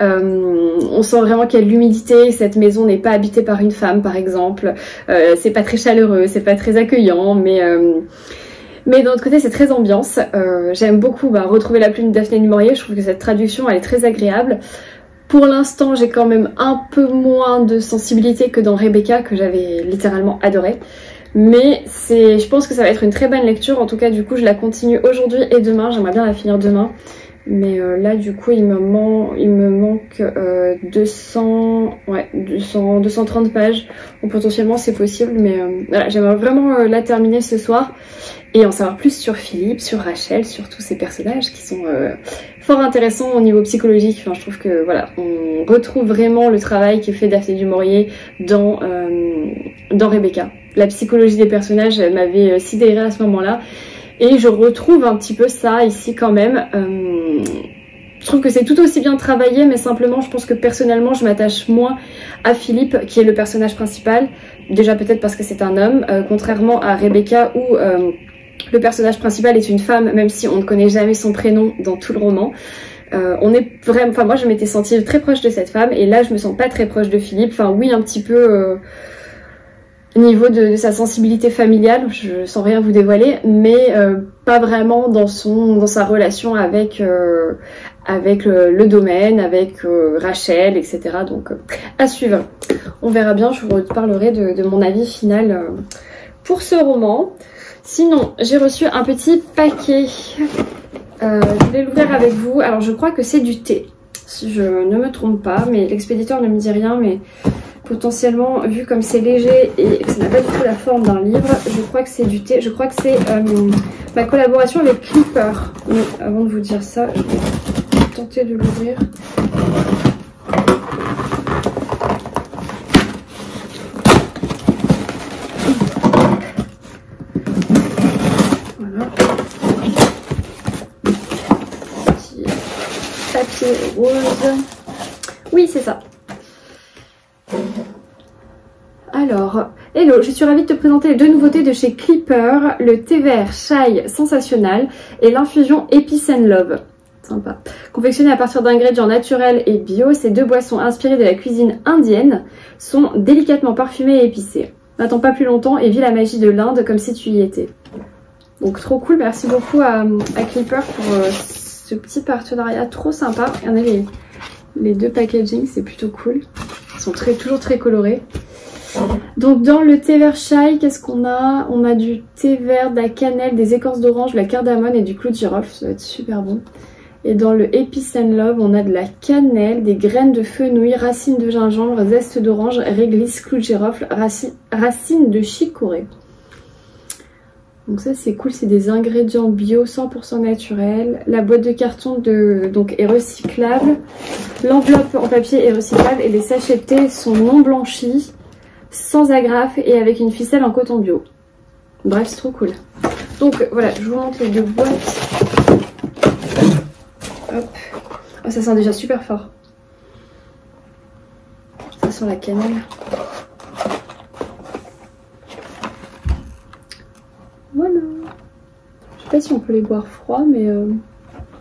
euh, on sent vraiment qu'il y a de l'humidité, cette maison n'est pas habitée par une femme par exemple, euh, c'est pas très chaleureux, c'est pas très accueillant, mais... Euh, Mais d'un autre côté c'est très ambiance, euh, j'aime beaucoup bah, retrouver la plume de Daphné du Maurier, je trouve que cette traduction elle est très agréable. Pour l'instant j'ai quand même un peu moins de sensibilité que dans Rebecca, que j'avais littéralement adoré. Mais c'est, je pense que ça va être une très bonne lecture, en tout cas du coup je la continue aujourd'hui et demain, j'aimerais bien la finir demain. Mais euh, là du coup il me, man... il me manque euh, deux cents... Ouais, deux cents... deux cent trente pages, donc potentiellement c'est possible, mais euh, voilà, j'aimerais vraiment euh, la terminer ce soir et en savoir plus sur Philippe, sur Rachel, sur tous ces personnages qui sont euh, fort intéressants au niveau psychologique. Enfin, je trouve que voilà, on retrouve vraiment le travail qui est fait Daphné du Maurier dans, euh, dans Rebecca. La psychologie des personnages m'avait sidérée à ce moment-là. Et je retrouve un petit peu ça ici quand même. Euh, je trouve que c'est tout aussi bien travaillé, mais simplement je pense que personnellement je m'attache moins à Philippe, qui est le personnage principal. Déjà peut-être parce que c'est un homme, euh, contrairement à Rebecca où euh, le personnage principal est une femme, même si on ne connaît jamais son prénom dans tout le roman. Euh, on est vraiment, enfin moi je m'étais sentie très proche de cette femme, et là je me sens pas très proche de Philippe. Enfin oui, un petit peu... Euh, Au niveau de, de sa sensibilité familiale, je sens rien vous dévoiler, mais euh, pas vraiment dans son dans sa relation avec euh, avec le, le domaine, avec euh, Rachel, et cetera. Donc euh, à suivre. On verra bien, je vous reparlerai de, de mon avis final euh, pour ce roman. Sinon, j'ai reçu un petit paquet. Euh, je vais l'ouvrir avec vous. Alors je crois que c'est du thé, si je ne me trompe pas, mais l'expéditeur ne me dit rien, mais potentiellement, vu comme c'est léger et que ça n'a pas du tout la forme d'un livre, je crois que c'est du thé. Je crois que c'est euh, ma collaboration avec Clipper. Mais avant de vous dire ça, je vais tenter de l'ouvrir. Voilà. Petit papier rose. Oui, c'est ça. Alors, hello, je suis ravie de te présenter les deux nouveautés de chez Clipper, le thé vert Chai Sensationnel et l'infusion Epice and Love. Sympa. Confectionnées à partir d'ingrédients naturels et bio, ces deux boissons inspirées de la cuisine indienne sont délicatement parfumées et épicées. N'attends pas plus longtemps et vis la magie de l'Inde comme si tu y étais. Donc trop cool, merci beaucoup à, à Clipper pour euh, ce petit partenariat trop sympa. Regardez les, les deux packaging, c'est plutôt cool. Ils sont très, toujours très colorés. Donc dans le thé vert chai, qu'est-ce qu'on a? On a du thé vert, de la cannelle, des écorces d'orange, de la cardamone et du clou de girofle, ça va être super bon. Et dans le Epice and Love, on a de la cannelle, des graines de fenouil, racines de gingembre, zeste d'orange, réglisse, clou de girofle, raci racines de chicorée. Donc ça c'est cool, c'est des ingrédients bio cent pour cent naturels. La boîte de carton de, donc, est recyclable. L'enveloppe en papier est recyclable et les sachets de thé sont non blanchis, sans agrafe et avec une ficelle en coton bio. Bref, c'est trop cool. Donc voilà, je vous montre les deux boîtes. Hop. Oh, ça sent déjà super fort. Ça sent la cannelle. Voilà. Je sais pas si on peut les boire froids, mais euh,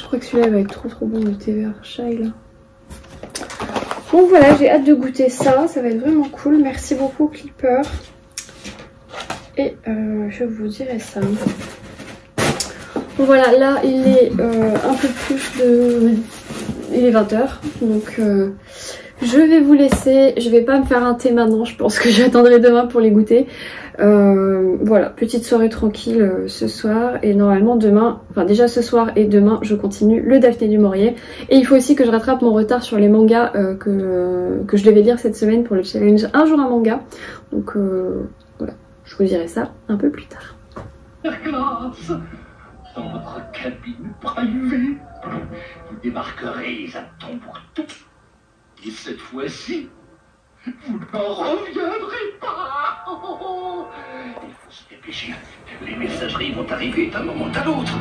crois que celui-là va être trop trop bon, le thé vert chai là. Bon voilà, j'ai hâte de goûter ça, ça va être vraiment cool. Merci beaucoup Clipper. Et euh, je vous dirai ça. Bon voilà, là il est euh, un peu plus de... Il est vingt heures, donc euh, je vais vous laisser. Je vais pas me faire un thé maintenant, je pense que j'attendrai demain pour les goûter. Euh, voilà, petite soirée tranquille euh, ce soir. Et normalement demain, enfin déjà ce soir et demain, je continue le Daphné du Maurier. Et il faut aussi que je rattrape mon retard sur les mangas euh, que, euh, que je devais lire cette semaine pour le challenge Un jour un manga. Donc euh, voilà, je vous dirai ça un peu plus tard. Grâce dans votre cabine privée, vous débarquerez à temps pour tout. Et cette fois-ci, vous n'en reviendrez pas. Oh, il faut se dépêcher. Les messageries vont arriver d'un moment à l'autre.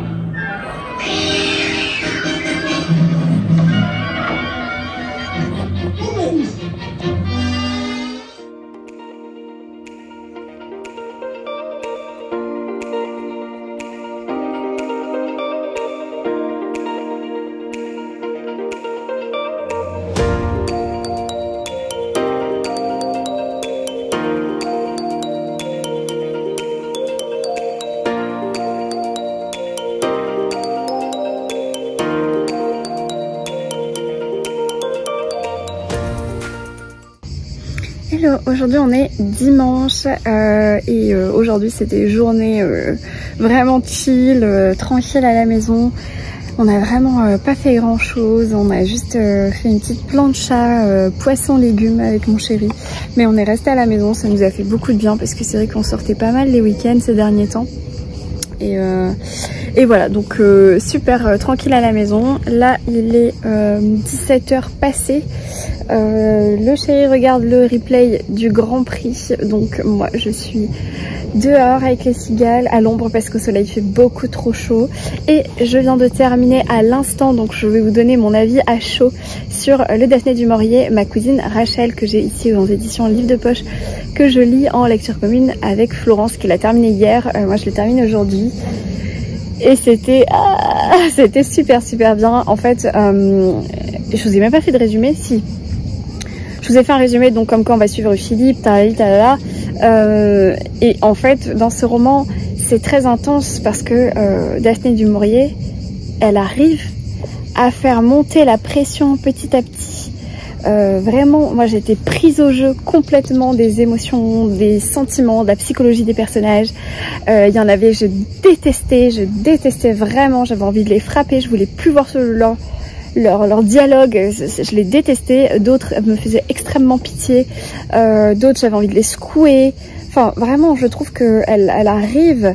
Hello, aujourd'hui on est dimanche euh, et euh, aujourd'hui c'était journée euh, vraiment chill, euh, tranquille à la maison. On n'a vraiment euh, pas fait grand chose, on a juste euh, fait une petite plancha euh, poisson légumes avec mon chéri. Mais on est resté à la maison, ça nous a fait beaucoup de bien parce que c'est vrai qu'on sortait pas mal les week-ends ces derniers temps. Et, euh, et voilà, donc euh, super euh, tranquille à la maison. Là il est euh, dix-sept heures passées. Euh, le chéri regarde le replay du Grand Prix, donc moi je suis dehors avec les cigales à l'ombre parce qu'au soleil il fait beaucoup trop chaud. Et je viens de terminer à l'instant, donc je vais vous donner mon avis à chaud sur le Daphné du Maurier, ma cousine Rachel, que j'ai ici aux éditions Livre de Poche, que je lis en lecture commune avec Florence qui l'a terminé hier. Euh, moi je l'ai terminé aujourd'hui. Et c'était ah, c'était super super bien. En fait, euh, je vous ai même pas fait de résumé, si. Je vous ai fait un résumé, donc comme quoi on va suivre Philippe, talali, talala. Euh, et en fait, dans ce roman, c'est très intense parce que euh, Daphné du Maurier, elle arrive à faire monter la pression petit à petit. Euh, vraiment, moi j'étais prise au jeu complètement des émotions, des sentiments, de la psychologie des personnages. Euh, il y en avait, je détestais, je détestais vraiment, j'avais envie de les frapper, je voulais plus voir ce leur, leur, leur dialogue, je les détestais. D'autres me faisaient extrêmement pitié, euh, d'autres j'avais envie de les secouer. Enfin vraiment, je trouve qu'elle elle arrive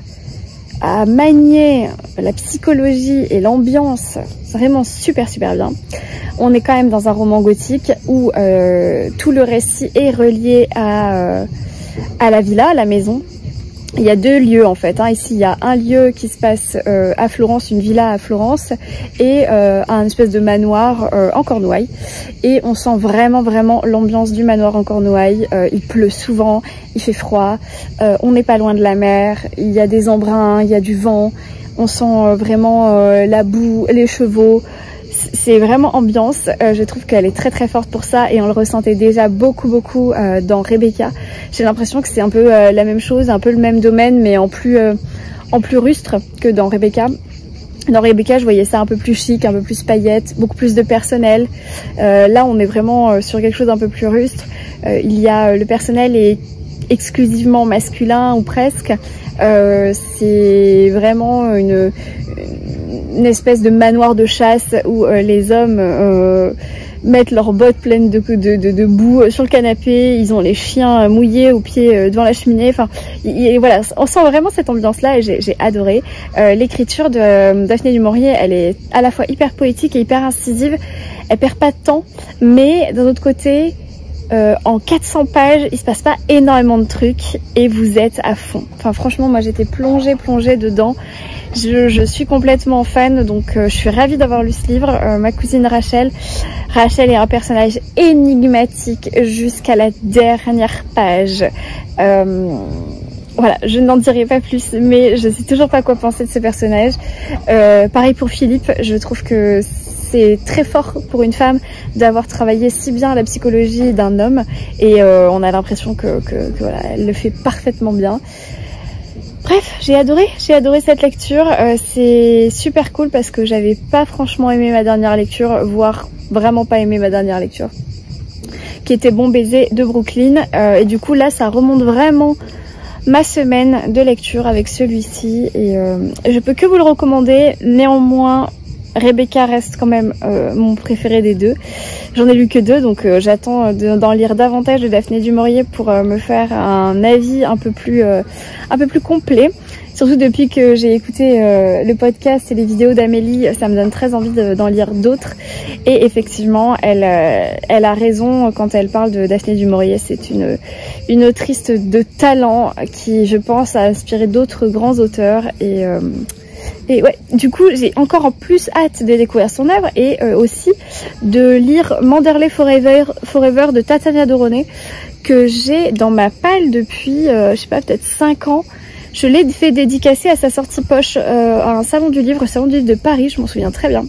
à manier la psychologie et l'ambiance vraiment super super bien. On est quand même dans un roman gothique où euh, tout le récit est relié à, euh, à la villa, à la maison. Il y a deux lieux en fait, hein. Ici il y a un lieu qui se passe euh, à Florence, une villa à Florence, et euh, un espèce de manoir euh, en Cornouailles. Et on sent vraiment vraiment l'ambiance du manoir en Cornouailles. Euh, il pleut souvent, il fait froid, euh, on n'est pas loin de la mer, il y a des embruns, il y a du vent, on sent euh, vraiment euh, la boue, les chevaux. C'est vraiment ambiance, euh, je trouve qu'elle est très très forte pour ça et on le ressentait déjà beaucoup beaucoup euh, dans Rebecca. J'ai l'impression que c'est un peu euh, la même chose, un peu le même domaine mais en plus, euh, en plus rustre que dans Rebecca. Dans Rebecca je voyais ça un peu plus chic, un peu plus paillettes, beaucoup plus de personnel. Euh, là on est vraiment euh, sur quelque chose d'un peu plus rustre. Euh, il y a, euh, le personnel est exclusivement masculin ou presque. Euh, c'est vraiment une, une espèce de manoir de chasse où euh, les hommes euh, mettent leurs bottes pleines de, de, de, de boue sur le canapé, ils ont les chiens mouillés aux pieds euh, devant la cheminée. Enfin, et voilà, on sent vraiment cette ambiance-là et j'ai adoré. Euh, L'écriture de euh, Daphné du Maurier, elle est à la fois hyper poétique et hyper incisive. Elle perd pas de temps, mais d'un autre côté, Euh, en quatre cents pages, il se passe pas énormément de trucs et vous êtes à fond. Enfin franchement, moi j'étais plongée, plongée dedans. Je, je suis complètement fan, donc euh, je suis ravie d'avoir lu ce livre. Euh, ma cousine Rachel, Rachel est un personnage énigmatique jusqu'à la dernière page. Euh, voilà, je n'en dirai pas plus, mais je sais toujours pas quoi penser de ce personnage. Euh, pareil pour Philippe, je trouve que c'est très fort pour une femme d'avoir travaillé si bien la psychologie d'un homme, et euh, on a l'impression que, que, que voilà, elle le fait parfaitement bien. Bref, j'ai adoré, j'ai adoré cette lecture, euh, c'est super cool parce que j'avais pas franchement aimé ma dernière lecture, voire vraiment pas aimé ma dernière lecture, qui était Bon baiser de Brooklyn, euh, et du coup là ça remonte vraiment ma semaine de lecture avec celui-ci, et euh, je peux que vous le recommander. Néanmoins, Rebecca reste quand même euh, mon préféré des deux. J'en ai lu que deux, donc euh, j'attends d'en lire davantage de Daphné du Maurier pour euh, me faire un avis un peu plus, euh, un peu plus complet. Surtout depuis que j'ai écouté euh, le podcast et les vidéos d'Amélie, ça me donne très envie d'en lire d'autres. Et effectivement, elle, euh, elle a raison quand elle parle de Daphné du Maurier. C'est une, une autrice de talent qui, je pense, a inspiré d'autres grands auteurs. Et... Euh, Et ouais, du coup, j'ai encore en plus hâte de découvrir son œuvre et euh, aussi de lire Manderley Forever, Forever de Tatiana Doroné, que j'ai dans ma palle depuis, euh, je sais pas, peut-être cinq ans. Je l'ai fait dédicacer à sa sortie poche euh, à un salon du livre, salon du livre de Paris, je m'en souviens très bien.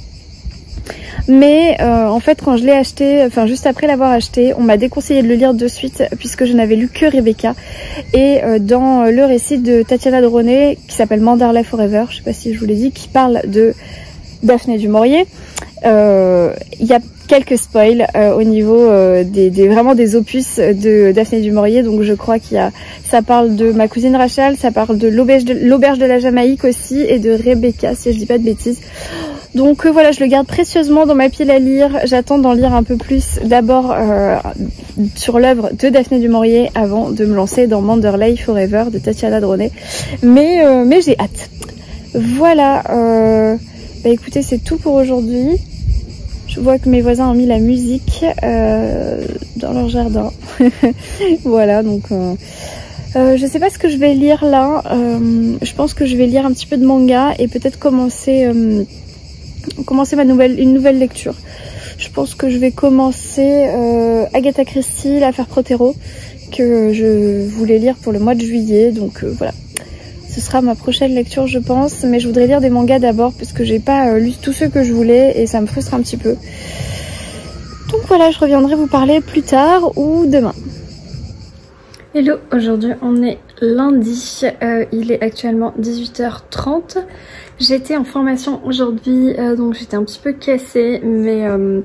Mais euh, en fait, quand je l'ai acheté, enfin juste après l'avoir acheté, on m'a déconseillé de le lire de suite puisque je n'avais lu que Rebecca. Et euh, dans le récit de Tatiana Doroné, qui s'appelle Manderley Forever, je sais pas si je vous l'ai dit, qui parle de Daphné du Maurier, il euh, y a quelques spoils euh, au niveau euh, des, des vraiment des opus de Daphné du Maurier. Donc je crois qu'il y a, ça parle de Ma cousine Rachel, ça parle de l'auberge de, l'auberge de la Jamaïque aussi, et de Rebecca, si je dis pas de bêtises. Donc euh, voilà, je le garde précieusement dans ma pile à lire. J'attends d'en lire un peu plus d'abord euh, sur l'œuvre de Daphné du Maurier avant de me lancer dans Manderley Forever de Tatiana Doroné. Mais, euh, mais j'ai hâte. Voilà, euh, bah écoutez, c'est tout pour aujourd'hui. Je vois que mes voisins ont mis la musique euh, dans leur jardin. Voilà, donc euh, euh, je sais pas ce que je vais lire là. Euh, je pense que je vais lire un petit peu de manga et peut-être commencer... Euh, commencer ma nouvelle, une nouvelle lecture. Je pense que je vais commencer euh, Agatha Christie, l'affaire Protero, que je voulais lire pour le mois de juillet, donc euh, voilà. Ce sera ma prochaine lecture, je pense, mais je voudrais lire des mangas d'abord parce que j'ai pas euh, lu tous ceux que je voulais et ça me frustre un petit peu. Donc voilà, je reviendrai vous parler plus tard ou demain. Hello, aujourd'hui on est lundi, euh, il est actuellement dix-huit heures trente. J'étais en formation aujourd'hui, euh, donc j'étais un petit peu cassée, mais, euh,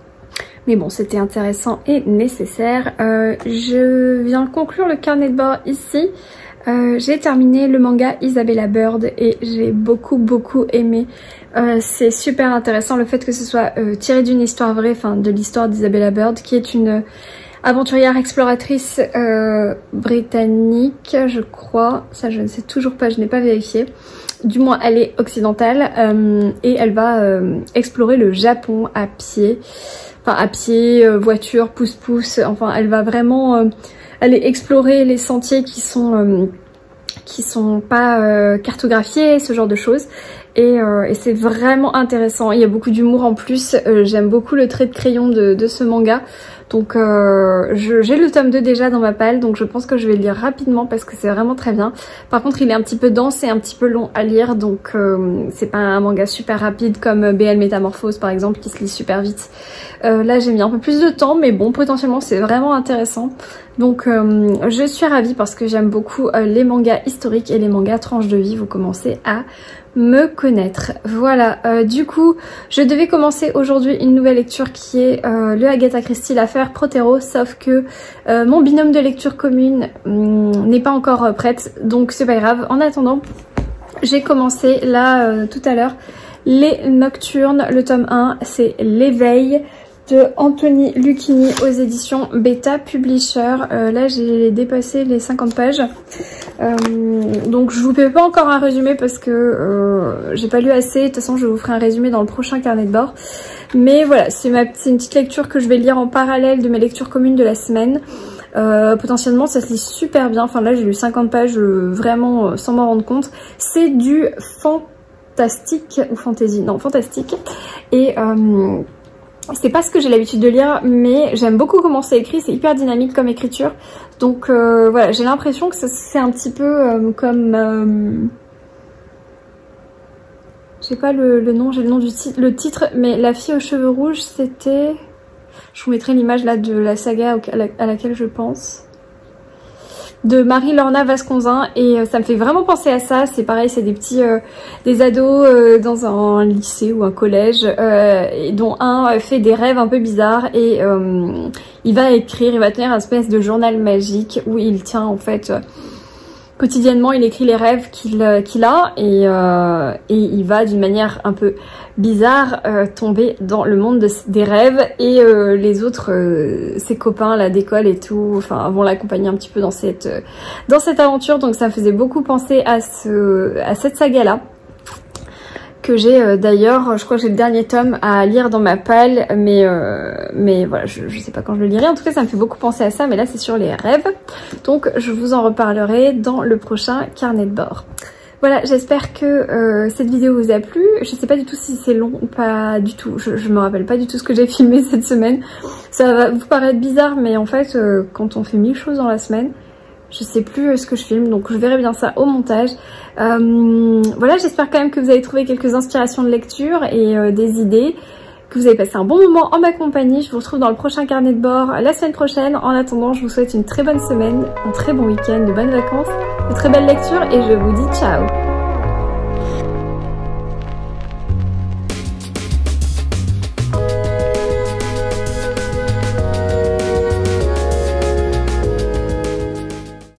mais bon, c'était intéressant et nécessaire. Euh, je viens conclure le carnet de bord ici. Euh, j'ai terminé le manga Isabella Bird et j'ai beaucoup beaucoup aimé. Euh, c'est super intéressant le fait que ce soit euh, tiré d'une histoire vraie, enfin de l'histoire d'Isabella Bird, qui est une aventurière exploratrice euh, britannique, je crois. Ça, je ne sais toujours pas, je n'ai pas vérifié. Du moins, elle est occidentale euh, et elle va euh, explorer le Japon à pied. Enfin, à pied, euh, voiture, pouce-pouce. Enfin, elle va vraiment euh, aller explorer les sentiers qui sont euh, qui sont pas euh, cartographiés, ce genre de choses. Et, euh, et c'est vraiment intéressant. Il y a beaucoup d'humour en plus. Euh, J'aime beaucoup le trait de crayon de, de ce manga. Donc euh, j'ai le tome deux déjà dans ma palle, donc je pense que je vais le lire rapidement parce que c'est vraiment très bien. Par contre il est un petit peu dense et un petit peu long à lire, donc euh, c'est pas un manga super rapide comme B L Métamorphose par exemple qui se lit super vite. Euh, là j'ai mis un peu plus de temps, mais bon, potentiellement c'est vraiment intéressant. Donc euh, je suis ravie parce que j'aime beaucoup euh, les mangas historiques et les mangas tranches de vie. Vous commencez à me connaître. Voilà, euh, du coup je devais commencer aujourd'hui une nouvelle lecture qui est euh, le Agatha Christie, l'affaire Protero, sauf que euh, mon binôme de lecture commune hum, n'est pas encore euh, prête, donc c'est pas grave. En attendant, j'ai commencé là euh, tout à l'heure Les Nocturnes, le tome un, c'est L'éveil de Anthony Lucchini aux éditions Beta Publisher. Euh, là j'ai dépassé les cinquante pages. Euh, donc je vous fais pas encore un résumé parce que euh, j'ai pas lu assez. De toute façon je vous ferai un résumé dans le prochain carnet de bord. Mais voilà, c'est ma c'est une petite lecture que je vais lire en parallèle de mes lectures communes de la semaine. Euh, potentiellement ça se lit super bien. Enfin là j'ai lu cinquante pages euh, vraiment euh, sans m'en rendre compte. C'est du fantastique ou fantasy, non fantastique. Et euh, C'est pas ce que j'ai l'habitude de lire, mais j'aime beaucoup comment c'est écrit, c'est hyper dynamique comme écriture. Donc euh, voilà, j'ai l'impression que c'est un petit peu euh, comme... Euh, je sais pas le, le nom, j'ai le nom du titre, le titre, mais La fille aux cheveux rouges, c'était... Je vous mettrai l'image là de la saga à, la, à laquelle je pense. De Marie-Lorna Vasconzin, et euh, ça me fait vraiment penser à ça. C'est pareil, c'est des petits euh, des ados euh, dans un lycée ou un collège euh, et dont un fait des rêves un peu bizarres, et euh, il va écrire, il va tenir une espèce de journal magique où il tient en fait euh, quotidiennement, il écrit les rêves qu'il euh, qu'il a, et, euh, et il va d'une manière un peu bizarre euh, tomber dans le monde de, des rêves, et euh, les autres, euh, ses copains là d'école et tout, enfin vont l'accompagner un petit peu dans cette euh, dans cette aventure. Donc ça me faisait beaucoup penser à ce à cette saga là, que j'ai euh, d'ailleurs, je crois que j'ai le dernier tome à lire dans ma palle, mais euh, mais voilà, je, je sais pas quand je le lirai. En tout cas, ça me fait beaucoup penser à ça, mais là c'est sur les rêves, donc je vous en reparlerai dans le prochain carnet de bord. Voilà, j'espère que euh, cette vidéo vous a plu. Je sais pas du tout si c'est long ou pas du tout, je, je me rappelle pas du tout ce que j'ai filmé cette semaine. Ça va vous paraître bizarre, mais en fait euh, quand on fait mille choses dans la semaine, je sais plus ce que je filme, donc je verrai bien ça au montage. Euh, voilà, j'espère quand même que vous avez trouvé quelques inspirations de lecture et euh, des idées, que vous avez passé un bon moment en ma compagnie. Je vous retrouve dans le prochain carnet de bord la semaine prochaine. En attendant, je vous souhaite une très bonne semaine, un très bon week-end, de bonnes vacances, de très belles lectures, et je vous dis ciao!